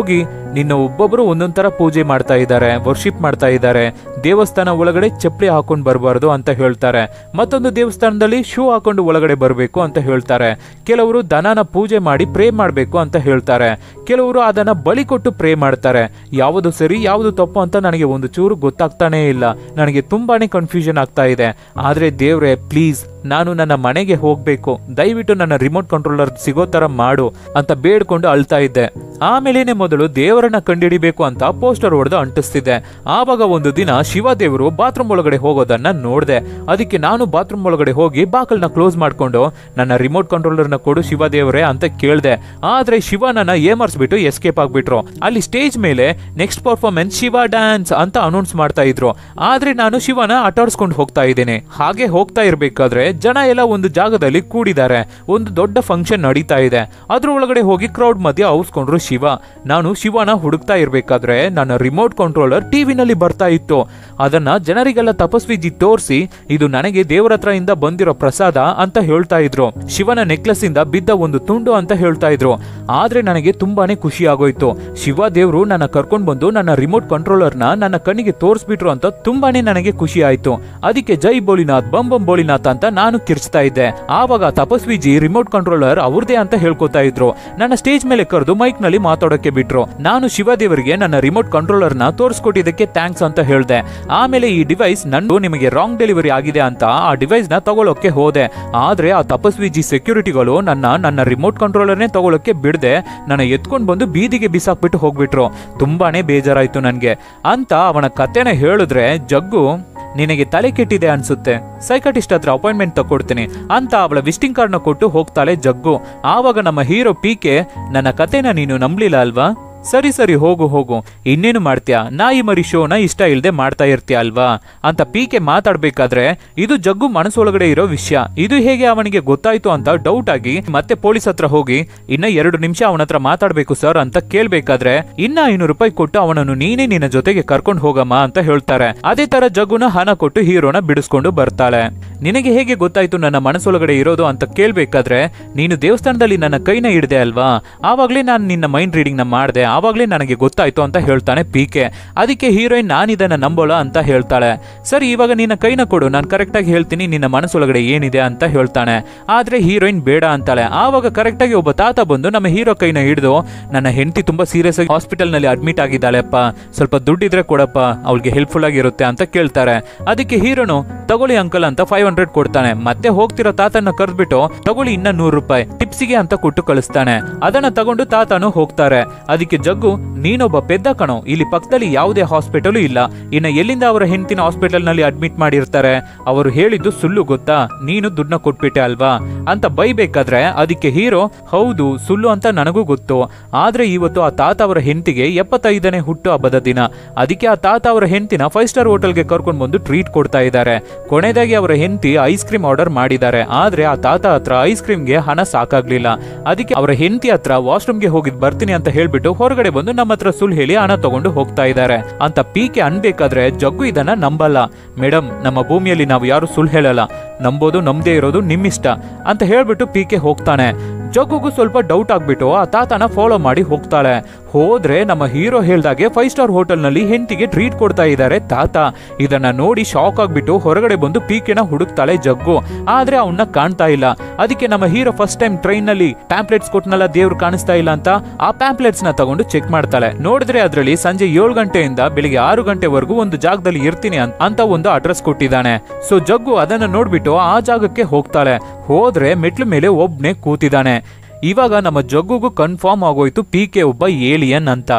ನಿನ್ನ ಒಬ್ಬೊಬ್ರು ಒಂದೊಂದ್ ತರ ಪೂಜೆ ಮಾಡ್ತಾ ಇದ್ದಾರೆ, ವರ್ಷಿಪ್ ಮಾಡ್ತಾ ಇದ್ದಾರೆ. ದೇವಸ್ಥಾನ ಒಳಗಡೆ ಚಪ್ಪಲಿ ಹಾಕೊಂಡು ಬರಬಾರ್ದು ಅಂತ ಹೇಳ್ತಾರೆ. ಮತ್ತೊಂದು ದೇವಸ್ಥಾನದಲ್ಲಿ ಶೂ ಹಾಕೊಂಡು ಒಳಗಡೆ ಬರಬೇಕು ಅಂತ ಹೇಳ್ತಾರೆ. ಕೆಲವರು ದನನ ಪೂಜೆ ಮಾಡಿ ಪ್ರೇ ಮಾಡಬೇಕು ಅಂತ ಹೇಳ್ತಾರೆ. ಕೆಲವರು ಅದನ್ನ ಬಲಿ ಕೊಟ್ಟು ಪ್ರೇ ಮಾಡ್ತಾರೆ. ಯಾವುದು ಸರಿ ಯಾವುದು ತಪ್ಪು ಅಂತ ನನಗೆ ಒಂದು ಚೂರು ಗೊತ್ತಾಗ್ತಾನೇ ಇಲ್ಲ. ನನಗೆ ತುಂಬಾನೇ ಕನ್ಫ್ಯೂಷನ್ ಆಗ್ತಾ ಇದೆ. ಆದ್ರೆ ದೇವ್ರೆ ಪ್ಲೀಸ್, ನಾನು ನನ್ನ ಮನೆಗೆ ಹೋಗ್ಬೇಕು, ದಯವಿಟ್ಟು ನನ್ನ ರಿಮೋಟ್ ಕಂಟ್ರೋಲರ್ ಸಿಗೋ ತರ ಮಾಡು ಅಂತ ಬೇಡ್ಕೊಂಡು ಅಳ್ತಾ ಇದ್ದೆ. ಆಮೇಲೇನೆ ಮೊದಲು ದೇವರನ್ನ ಕಂಡಿಡಿಬೇಕು ಅಂತ ಪೋಸ್ಟರ್ ಹೊಡೆದು ಅಂಟಿಸ್ತಿದ್ದೆ. ಆವಾಗ ಒಂದು ದಿನ ಶಿವದೇವರು ಬಾತ್ರೂಮ್ ಒಳಗಡೆ ಹೋಗೋದನ್ನ ನೋಡ್ದೆ. ಅದಕ್ಕೆ ನಾನು ಬಾತ್ರೂಮ್ ಒಳಗಡೆ ಹೋಗಿ ಬಾಕಲ್ನ ಕ್ಲೋಸ್ ಮಾಡ್ಕೊಂಡು ನನ್ನ ರಿಮೋಟ್ ಕಂಟ್ರೋಲರ್ನ ಕೊಡು ಶಿವದೇವರೇ ಅಂತ ಕೇಳ್ದೆ. ಆದ್ರೆ ಶಿವ ನನ್ನ ಏಮರ್ಸ್ಬಿಟ್ಟು ಎಸ್ಕೇಪ್ ಆಗ್ಬಿಟ್ರು. ಅಲ್ಲಿ ಸ್ಟೇಜ್ ಮೇಲೆ ನೆಕ್ಸ್ಟ್ ಪರ್ಫಾರ್ಮೆನ್ಸ್ ಶಿವ ಡ್ಯಾನ್ಸ್ ಅಂತ ಅನೌನ್ಸ್ ಮಾಡ್ತಾ ಇದ್ರು. ಆದ್ರೆ ನಾನು ಶಿವನ ಆಟಾಡ್ಸ್ಕೊಂಡು ಹೋಗ್ತಾ ಇದ್ದೇನೆ. ಹಾಗೆ ಹೋಗ್ತಾ ಇರ್ಬೇಕಾದ್ರೆ ಜನ ಎಲ್ಲ ಒಂದು ಜಾಗದಲ್ಲಿ ಕೂಡಿದ್ದಾರೆ. ಒಂದು ದೊಡ್ಡ ಫಂಕ್ಷನ್ ನಡೀತಾ ಇದೆ. ಅದ್ರ ಒಳಗಡೆ ಹೋಗಿ ಕ್ರೌಡ್ ಮಧ್ಯೆ ಔಸ್ಕೊಂಡ್ರು ಶಿವ. ನಾನು ಶಿವನ ಹುಡುಕ್ತಾ ಇರ್ಬೇಕಾದ್ರೆ ನನ್ನ ರಿಮೋಟ್ ಕಂಟ್ರೋಲರ್ ಟಿವಿನಲ್ಲಿ ಬರ್ತಾ ಇತ್ತು. ಅದನ್ನ ಜನರಿಗೆಲ್ಲ ತಪಸ್ವಿಜಿ ತೋರಿಸಿ ಇದು ನನಗೆ ದೇವರ ಹತ್ರ ಇಂದ ಬಂದಿರೋ ಪ್ರಸಾದ ಅಂತ ಹೇಳ್ತಾ ಇದ್ರು. ಶಿವನ ನೆಕ್ಲೆಸ್ ಇಂದ ಬಿದ್ದ ಒಂದು ತುಂಡು ಅಂತ ಹೇಳ್ತಾ ಇದ್ರು. ಆದ್ರೆ ನನಗೆ ತುಂಬಾನೇ ಖುಷಿ ಆಗೋಯ್ತು. ಶಿವ ದೇವ್ರು ನನ್ನ ಕರ್ಕೊಂಡ್ ಬಂದು ನನ್ನ ರಿಮೋಟ್ ಕಂಟ್ರೋಲರ್ನ ನನ್ನ ಕಣ್ಣಿಗೆ ತೋರಿಸ್ಬಿಟ್ರು ಅಂತ ತುಂಬಾನೇ ನನಗೆ ಖುಷಿ ಆಯ್ತು. ಅದಕ್ಕೆ ಜೈ ಬೋಲಿನಾಥ್ ಬಂ ಬಂ ಬೋಲಿನಾಥ್ ಅಂತ ನಾನು ಕಿರ್ಚ್ತಾ ಇದ್ದೆ. ಆವಾಗ ತಪಸ್ವಿಜಿ ರಿಮೋಟ್ ಕಂಟ್ರೋಲರ್ ಅವ್ರದೇ ಅಂತ ಹೇಳ್ಕೊತಾ ಇದ್ರು. ನನ್ನ ಸ್ಟೇಜ್ ಮೇಲೆ ಕರೆದು ಮೈಕ್ ನಲ್ಲಿ ಮಾತಾಡೋಕೆ ಬಿಟ್ರು. ನಾನು ಶಿವದೇವರಿಗೆ ನನ್ನ ರಿಮೋಟ್ ಕಂಟ್ರೋಲರ್ ನ ತೋರಿಸ್ಕೊಟ್ಟಿದ್ದಕ್ಕೆ ಥ್ಯಾಂಕ್ಸ್ ಅಂತ ಹೇಳ್ದೆ. ಆಮೇಲೆ ಈ ಡಿವೈಸ್ ನಂದು ನಿಮಗೆ ರಾಂಗ್ ಡೆಲಿವರಿ ಆಗಿದೆ ಅಂತ ಆ ಡಿವೈಸ್ ನ ತಗೊಳ್ಳೋಕೆ ಹೋದೆ. ಆದ್ರೆ ಆ ತಪಸ್ವಿಜಿ ಸೆಕ್ಯೂರಿಟಿಗಳು ನನ್ನ ನನ್ನ ರಿಮೋಟ್ ಕಂಟ್ರೋಲರ್ನೇ ತಗೊಳ್ಳೋಕೆ ಬಿಡದೆ ನನ್ನ ಎತ್ಕೊಂಡ್ ಬಂದು ಬೀದಿಗೆ ಬಿಸಾಕ್ಬಿಟ್ಟು ಹೋಗ್ಬಿಟ್ರು. ತುಂಬಾನೇ ಬೇಜಾರಾಯ್ತು ನನ್ಗೆ ಅಂತ ಅವನ ಕತೆನ ಹೇಳಿದ್ರೆ, ಜಗ್ಗು ನಿನಗೆ ತಲೆ ಕೆಟ್ಟಿದೆ ಅನ್ಸುತ್ತೆ, ಸೈಕಾಟಿಸ್ಟ್ ಹತ್ರ ಅಪಾಯಿಂಟ್ಮೆಂಟ್ ತಗೊಡ್ತೀನಿ ಅಂತ ಅವಳ ವಿಸಿಟಿಂಗ್ ಕಾರ್ಡ್ ನ ಕೊಟ್ಟು ಹೋಗ್ತಾಳೆ ಜಗ್ಗು. ಆವಾಗ ನಮ್ಮ ಹೀರೋ ಪಿಕೆ, ನನ್ನ ಕತೆನ ನೀನು ನಂಬಲಿಲ್ಲ ಅಲ್ವಾ, ಸರಿ ಸರಿ ಹೋಗು ಹೋಗು, ಇನ್ನೇನು ಮಾಡ್ತೀಯಾ, ನಾಯಿ ಮರಿ ಶೋನ ಇಷ್ಟ ಇಲ್ದೆ ಮಾಡ್ತಾ ಇರ್ತೀಯ ಅಲ್ವಾ ಅಂತ ಪಿಕೆ ಮಾತಾಡ್ಬೇಕಾದ್ರೆ ಇದು ಜಗ್ಗು ಮನಸ್ಸೊಳಗಡೆ ಇರೋ ವಿಷಯ. ಇದು ಹೇಗೆ ಅವನಿಗೆ ಗೊತ್ತಾಯ್ತು ಅಂತ ಡೌಟ್ ಆಗಿ ಮತ್ತೆ ಪೊಲೀಸ್ ಹತ್ರ ಹೋಗಿ ಇನ್ನ ಎರಡು ನಿಮಿಷ ಅವನ ಹತ್ರ ಮಾತಾಡ್ಬೇಕು ಸರ್ ಅಂತ ಕೇಳ್ಬೇಕಾದ್ರೆ ಇನ್ನ ಐನೂರು ರೂಪಾಯಿ ಕೊಟ್ಟು ಅವನನ್ನು ನೀನೇ ನಿನ್ನ ಜೊತೆಗೆ ಕರ್ಕೊಂಡು ಹೋಗಮ್ಮ ಅಂತ ಹೇಳ್ತಾರೆ. ಅದೇ ತರ ಜಗ್ಗುನ ಹಣ ಕೊಟ್ಟು ಹೀರೋನ ಬಿಡಿಸ್ಕೊಂಡು ಬರ್ತಾಳೆ. ನಿನಗೆ ಹೇಗೆ ಗೊತ್ತಾಯ್ತು ನನ್ನ ಮನಸ್ಸೊಳಗಡೆ ಇರೋದು ಅಂತ ಕೇಳ್ಬೇಕಾದ್ರೆ, ನೀನು ದೇವಸ್ಥಾನದಲ್ಲಿ ನನ್ನ ಕೈನ ಹಿಡ್ದೆ ಅಲ್ವಾ, ಆವಾಗ್ಲೇ ನಾನು ನಿನ್ನ ಮೈಂಡ್ ರೀಡಿಂಗ್ ನ ಮಾಡ್ದೆ, ಆವಾಗ್ಲೇ ನನಗೆ ಗೊತ್ತಾಯ್ತು ಅಂತ ಹೇಳ್ತಾನೆ ಪಿಕೆ. ಅದಕ್ಕೆ ಹೀರೋಯಿನ್ ನಾನು ಇದನ್ನ ನಂಬೋಳ ಅಂತ ಹೇಳ್ತಾಳೆ. ಸರಿ ಇವಾಗ ನಿನ್ನ ಕೈನ ಕೊಡು, ನಾನು ಕರೆಕ್ಟ್ ಆಗಿ ಹೇಳ್ತೀನಿ ನಿನ್ನ ಮನಸ್ಸೊಳಗಡೆ ಏನಿದೆ ಅಂತ ಹೇಳ್ತಾನೆ. ಆದ್ರೆ ಹೀರೋಯಿನ್ ಬೇಡ ಅಂತಾಳೆ. ಆವಾಗ ಕರೆಕ್ಟ್ ಆಗಿ ಒಬ್ಬ ತಾತ ಬಂದು ನಮ್ಮ ಹೀರೋ ಕೈನ ಹಿಡಿದು, ನನ್ನ ಹೆಂಡತಿ ತುಂಬಾ ಸೀರಿಯಸ್ ಆಗಿ ಹಾಸ್ಪಿಟಲ್ ನಲ್ಲಿ ಅಡ್ಮಿಟ್ ಆಗಿದ್ದಾಳೆಪ್ಪ, ಸ್ವಲ್ಪ ದುಡ್ಡಿದ್ರೆ ಕೊಡಪ್ಪ, ಅವಳಿಗೆ ಹೆಲ್ಪ್ಫುಲ್ ಆಗಿರುತ್ತೆ ಅಂತ ಕೇಳ್ತಾರೆ. ಅದಕ್ಕೆ ಹೀರೋನು ತಗೊಳ್ಳಿ ಅಂಕಲ್ ಅಂತ ಫೈವ್ ಹಂಡ್ರೆಡ್ ಕೊಡ್ತಾನೆ. ಮತ್ತೆ ಹೋಗ್ತಿರೋ ತಾತನ ಕರೆದ್ಬಿಟ್ಟು ತಗೊಳ್ಳಿ ಇನ್ನ ನೂರು ರೂಪಾಯಿ ಟಿಪ್ಸಿಗೆ ಅಂತ ಕೊಟ್ಟು ಕಳಿಸ್ತಾನೆ. ಅದನ್ನ ತಗೊಂಡು ತಾತನು ಹೋಗ್ತಾರೆ. ಅದಕ್ಕೆ ಜಗ್ಗು, ನೀನೊಬ್ಬ ಪೆದ್ದ ಕಣೋ, ಇಲ್ಲಿ ಪಕ್ಕದಲ್ಲಿ ಯಾವುದೇ ಹಾಸ್ಪಿಟಲ್ ಇಲ್ಲ, ಇನ್ನ ಎಲ್ಲಿಂದ ಅವರ ಹೆಂಡತಿನ ಹಾಸ್ಪಿಟಲ್ ನಲ್ಲಿ ಅಡ್ಮಿಟ್ ಮಾಡಿರ್ತಾರೆ, ಅವರು ಹೇಳಿದ್ದು ಸುಳ್ಳು ಗೊತ್ತಾ, ನೀನು ದುಡ್ಡನ್ನ ಕೊಟ್ಬಿಟ್ಟೆ ಅಲ್ವಾ ಅಂತ ಬೈಬೇಕಾದ್ರೆ ಅದಕ್ಕೆ ಹೀರೋ, ಹೌದು ಸುಳ್ಳು ಅಂತ ನನಗೂ ಗೊತ್ತು, ಆದ್ರೆ ಇವತ್ತು ಆ ತಾತ ಅವರ ಹೆಂಡತಿಗೆ ಎಪ್ಪತ್ತೈದನೇ ಹುಟ್ಟು ಹಬ್ಬದ ದಿನ, ಅದಕ್ಕೆ ಆ ತಾತ ಅವರ ಹೆಂಡತಿನ ಫೈವ್ ಸ್ಟಾರ್ ಹೋಟೆಲ್ಗೆ ಕರ್ಕೊಂಡು ಬಂದು ಟ್ರೀಟ್ ಕೊಡ್ತಾ ಇದ್ದಾರೆ. ಕೊನೆದಾಗಿ ಅವರ ಹೆಂಡತಿ ಐಸ್ ಕ್ರೀಮ್ ಆರ್ಡರ್ ಮಾಡಿದ್ದಾರೆ. ಆದ್ರೆ ಆ ತಾತ ಹತ್ರ ಐಸ್ ಕ್ರೀಮ್ಗೆ ಹಣ ಸಾಕಾಗ್ಲಿಲ್ಲ. ಅದಕ್ಕೆ ಅವರ ಹೆಂಡತಿ ಹತ್ರ ವಾಶ್ರೂಮ್ಗೆ ಹೋಗಿದ್ ಬರ್ತೀನಿ ಅಂತ ಹೇಳ್ಬಿಟ್ಟು ಹೊರಗಡೆ ಬಂದು ನಮ್ಮ ಹತ್ರ ಸುಳ್ಳು ಹೇಳಿ ಹಣ ತಗೊಂಡು ಹೋಗ್ತಾ ಇದ್ದಾರೆ ಅಂತ ಪಿಕೆ ಅನ್ಬೇಕಾದ್ರೆ ಜಗ್ಗು ಇದನ್ನ ನಂಬಲ್ಲ. ಮೇಡಮ್, ನಮ್ಮ ಭೂಮಿಯಲ್ಲಿ ನಾವು ಯಾರು ಸುಳ್ಳು ಹೇಳಲ್ಲ, ನಂಬೋದು ನಮ್ದೇ ಇರೋದು ನಿಮ್ಮಿಷ್ಟ ಅಂತ ಹೇಳ್ಬಿಟ್ಟು ಪಿಕೆ ಹೋಗ್ತಾನೆ. ಜಗ್ಗುಗೂ ಸ್ವಲ್ಪ ಡೌಟ್ ಆಗ್ಬಿಟ್ಟು ಆ ತಾತನ ಫಾಲೋ ಮಾಡಿ ಹೋಗ್ತಾಳೆ. ಹೋದ್ರೆ ನಮ್ಮ ಹೀರೋ ಹೇಳ್ದಾಗೆ ಫೈವ್ ಸ್ಟಾರ್ ಹೋಟೆಲ್ ನಲ್ಲಿ ಹೆಂಡತಿಗೆ ಟ್ರೀಟ್ ಕೊಡ್ತಾ ಇದ್ದಾರೆ ತಾತ. ಇದನ್ನ ನೋಡಿ ಶಾಕ್ ಆಗ್ಬಿಟ್ಟು ಹೊರಗಡೆ ಬಂದು ಪಿಕೆನ ಹುಡುಕ್ತಾಳೆ ಜಗ್ಗು. ಆದ್ರೆ ಅವನ್ನ ಕಾಣ್ತಾ ಇಲ್ಲ. ಅದಕ್ಕೆ ನಮ್ಮ ಹೀರೋ ಫಸ್ಟ್ ಟೈಮ್ ಟ್ರೈನ್ ನಲ್ಲಿ ಪ್ಯಾಂಪ್ಲೆಟ್ಸ್ ಕೊಟ್ನಲ್ಲ ದೇವ್ರು ಕಾಣಿಸ್ತಾ ಇಲ್ಲ ಅಂತ, ಆ ಪ್ಯಾಂಪ್ಲೆಟ್ಸ್ ನ ತಗೊಂಡು ಚೆಕ್ ಮಾಡ್ತಾಳೆ. ನೋಡಿದ್ರೆ ಅದ್ರಲ್ಲಿ ಸಂಜೆ ಏಳು ಗಂಟೆಯಿಂದ ಬೆಳಿಗ್ಗೆ ಆರು ಗಂಟೆವರೆಗೂ ಒಂದು ಜಾಗದಲ್ಲಿ ಇರ್ತೀನಿ ಅಂತ ಒಂದು ಅಡ್ರೆಸ್ ಕೊಟ್ಟಿದ್ದಾನೆ. ಸೊ ಜಗ್ಗು ಅದನ್ನ ನೋಡ್ಬಿಟ್ಟು ಆ ಜಾಗಕ್ಕೆ ಹೋಗ್ತಾಳೆ. ಹೋದ್ರೆ ಮೆಟ್ಲು ಮೇಲೆ ಒಬ್ನೇ ಕೂತಿದ್ದಾನೆ. ಇವಾಗ ನಮ್ಮ ಜಗ್ಗುಗೂ ಕನ್ಫರ್ಮ್ ಆಗೋಯ್ತು ಪಿಕೆ ಒಬ್ಬ ಏಲಿಯನ್ ಅಂತ.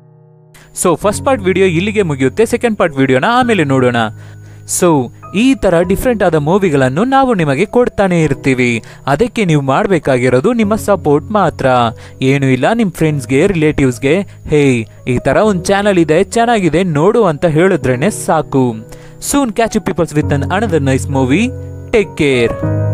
ಸೊ ಫಸ್ಟ್ ಪಾರ್ಟ್ ವಿಡಿಯೋ ಇಲ್ಲಿಗೆ ಮುಗಿಯುತ್ತೆ. ಸೆಕೆಂಡ್ ಪಾರ್ಟ್ ವಿಡಿಯೋನ ಆಮೇಲೆ ನೋಡೋಣ. ಸೊ ಈ ತರ ಡಿಫ್ರೆಂಟ್ ಆದ ಮೂವಿಗಳನ್ನು ನಾವು ನಿಮಗೆ ಕೊಡ್ತಾನೆ ಇರ್ತೀವಿ. ಅದಕ್ಕೆ ನೀವು ಮಾಡಬೇಕಾಗಿರೋದು ನಿಮ್ಮ ಸಪೋರ್ಟ್ ಮಾತ್ರ, ಏನು ಇಲ್ಲ. ನಿಮ್ಮ ಫ್ರೆಂಡ್ಸ್ಗೆ ರಿಲೇಟಿವ್ಸ್ಗೆ ಹೇ ಈ ತರ ಒಂದು ಚಾನಲ್ ಇದೆ ಚೆನ್ನಾಗಿದೆ ನೋಡು ಅಂತ ಹೇಳಿದ್ರೇನೆ ಸಾಕು. Soon catch you peoples with an another nice movie. Take care.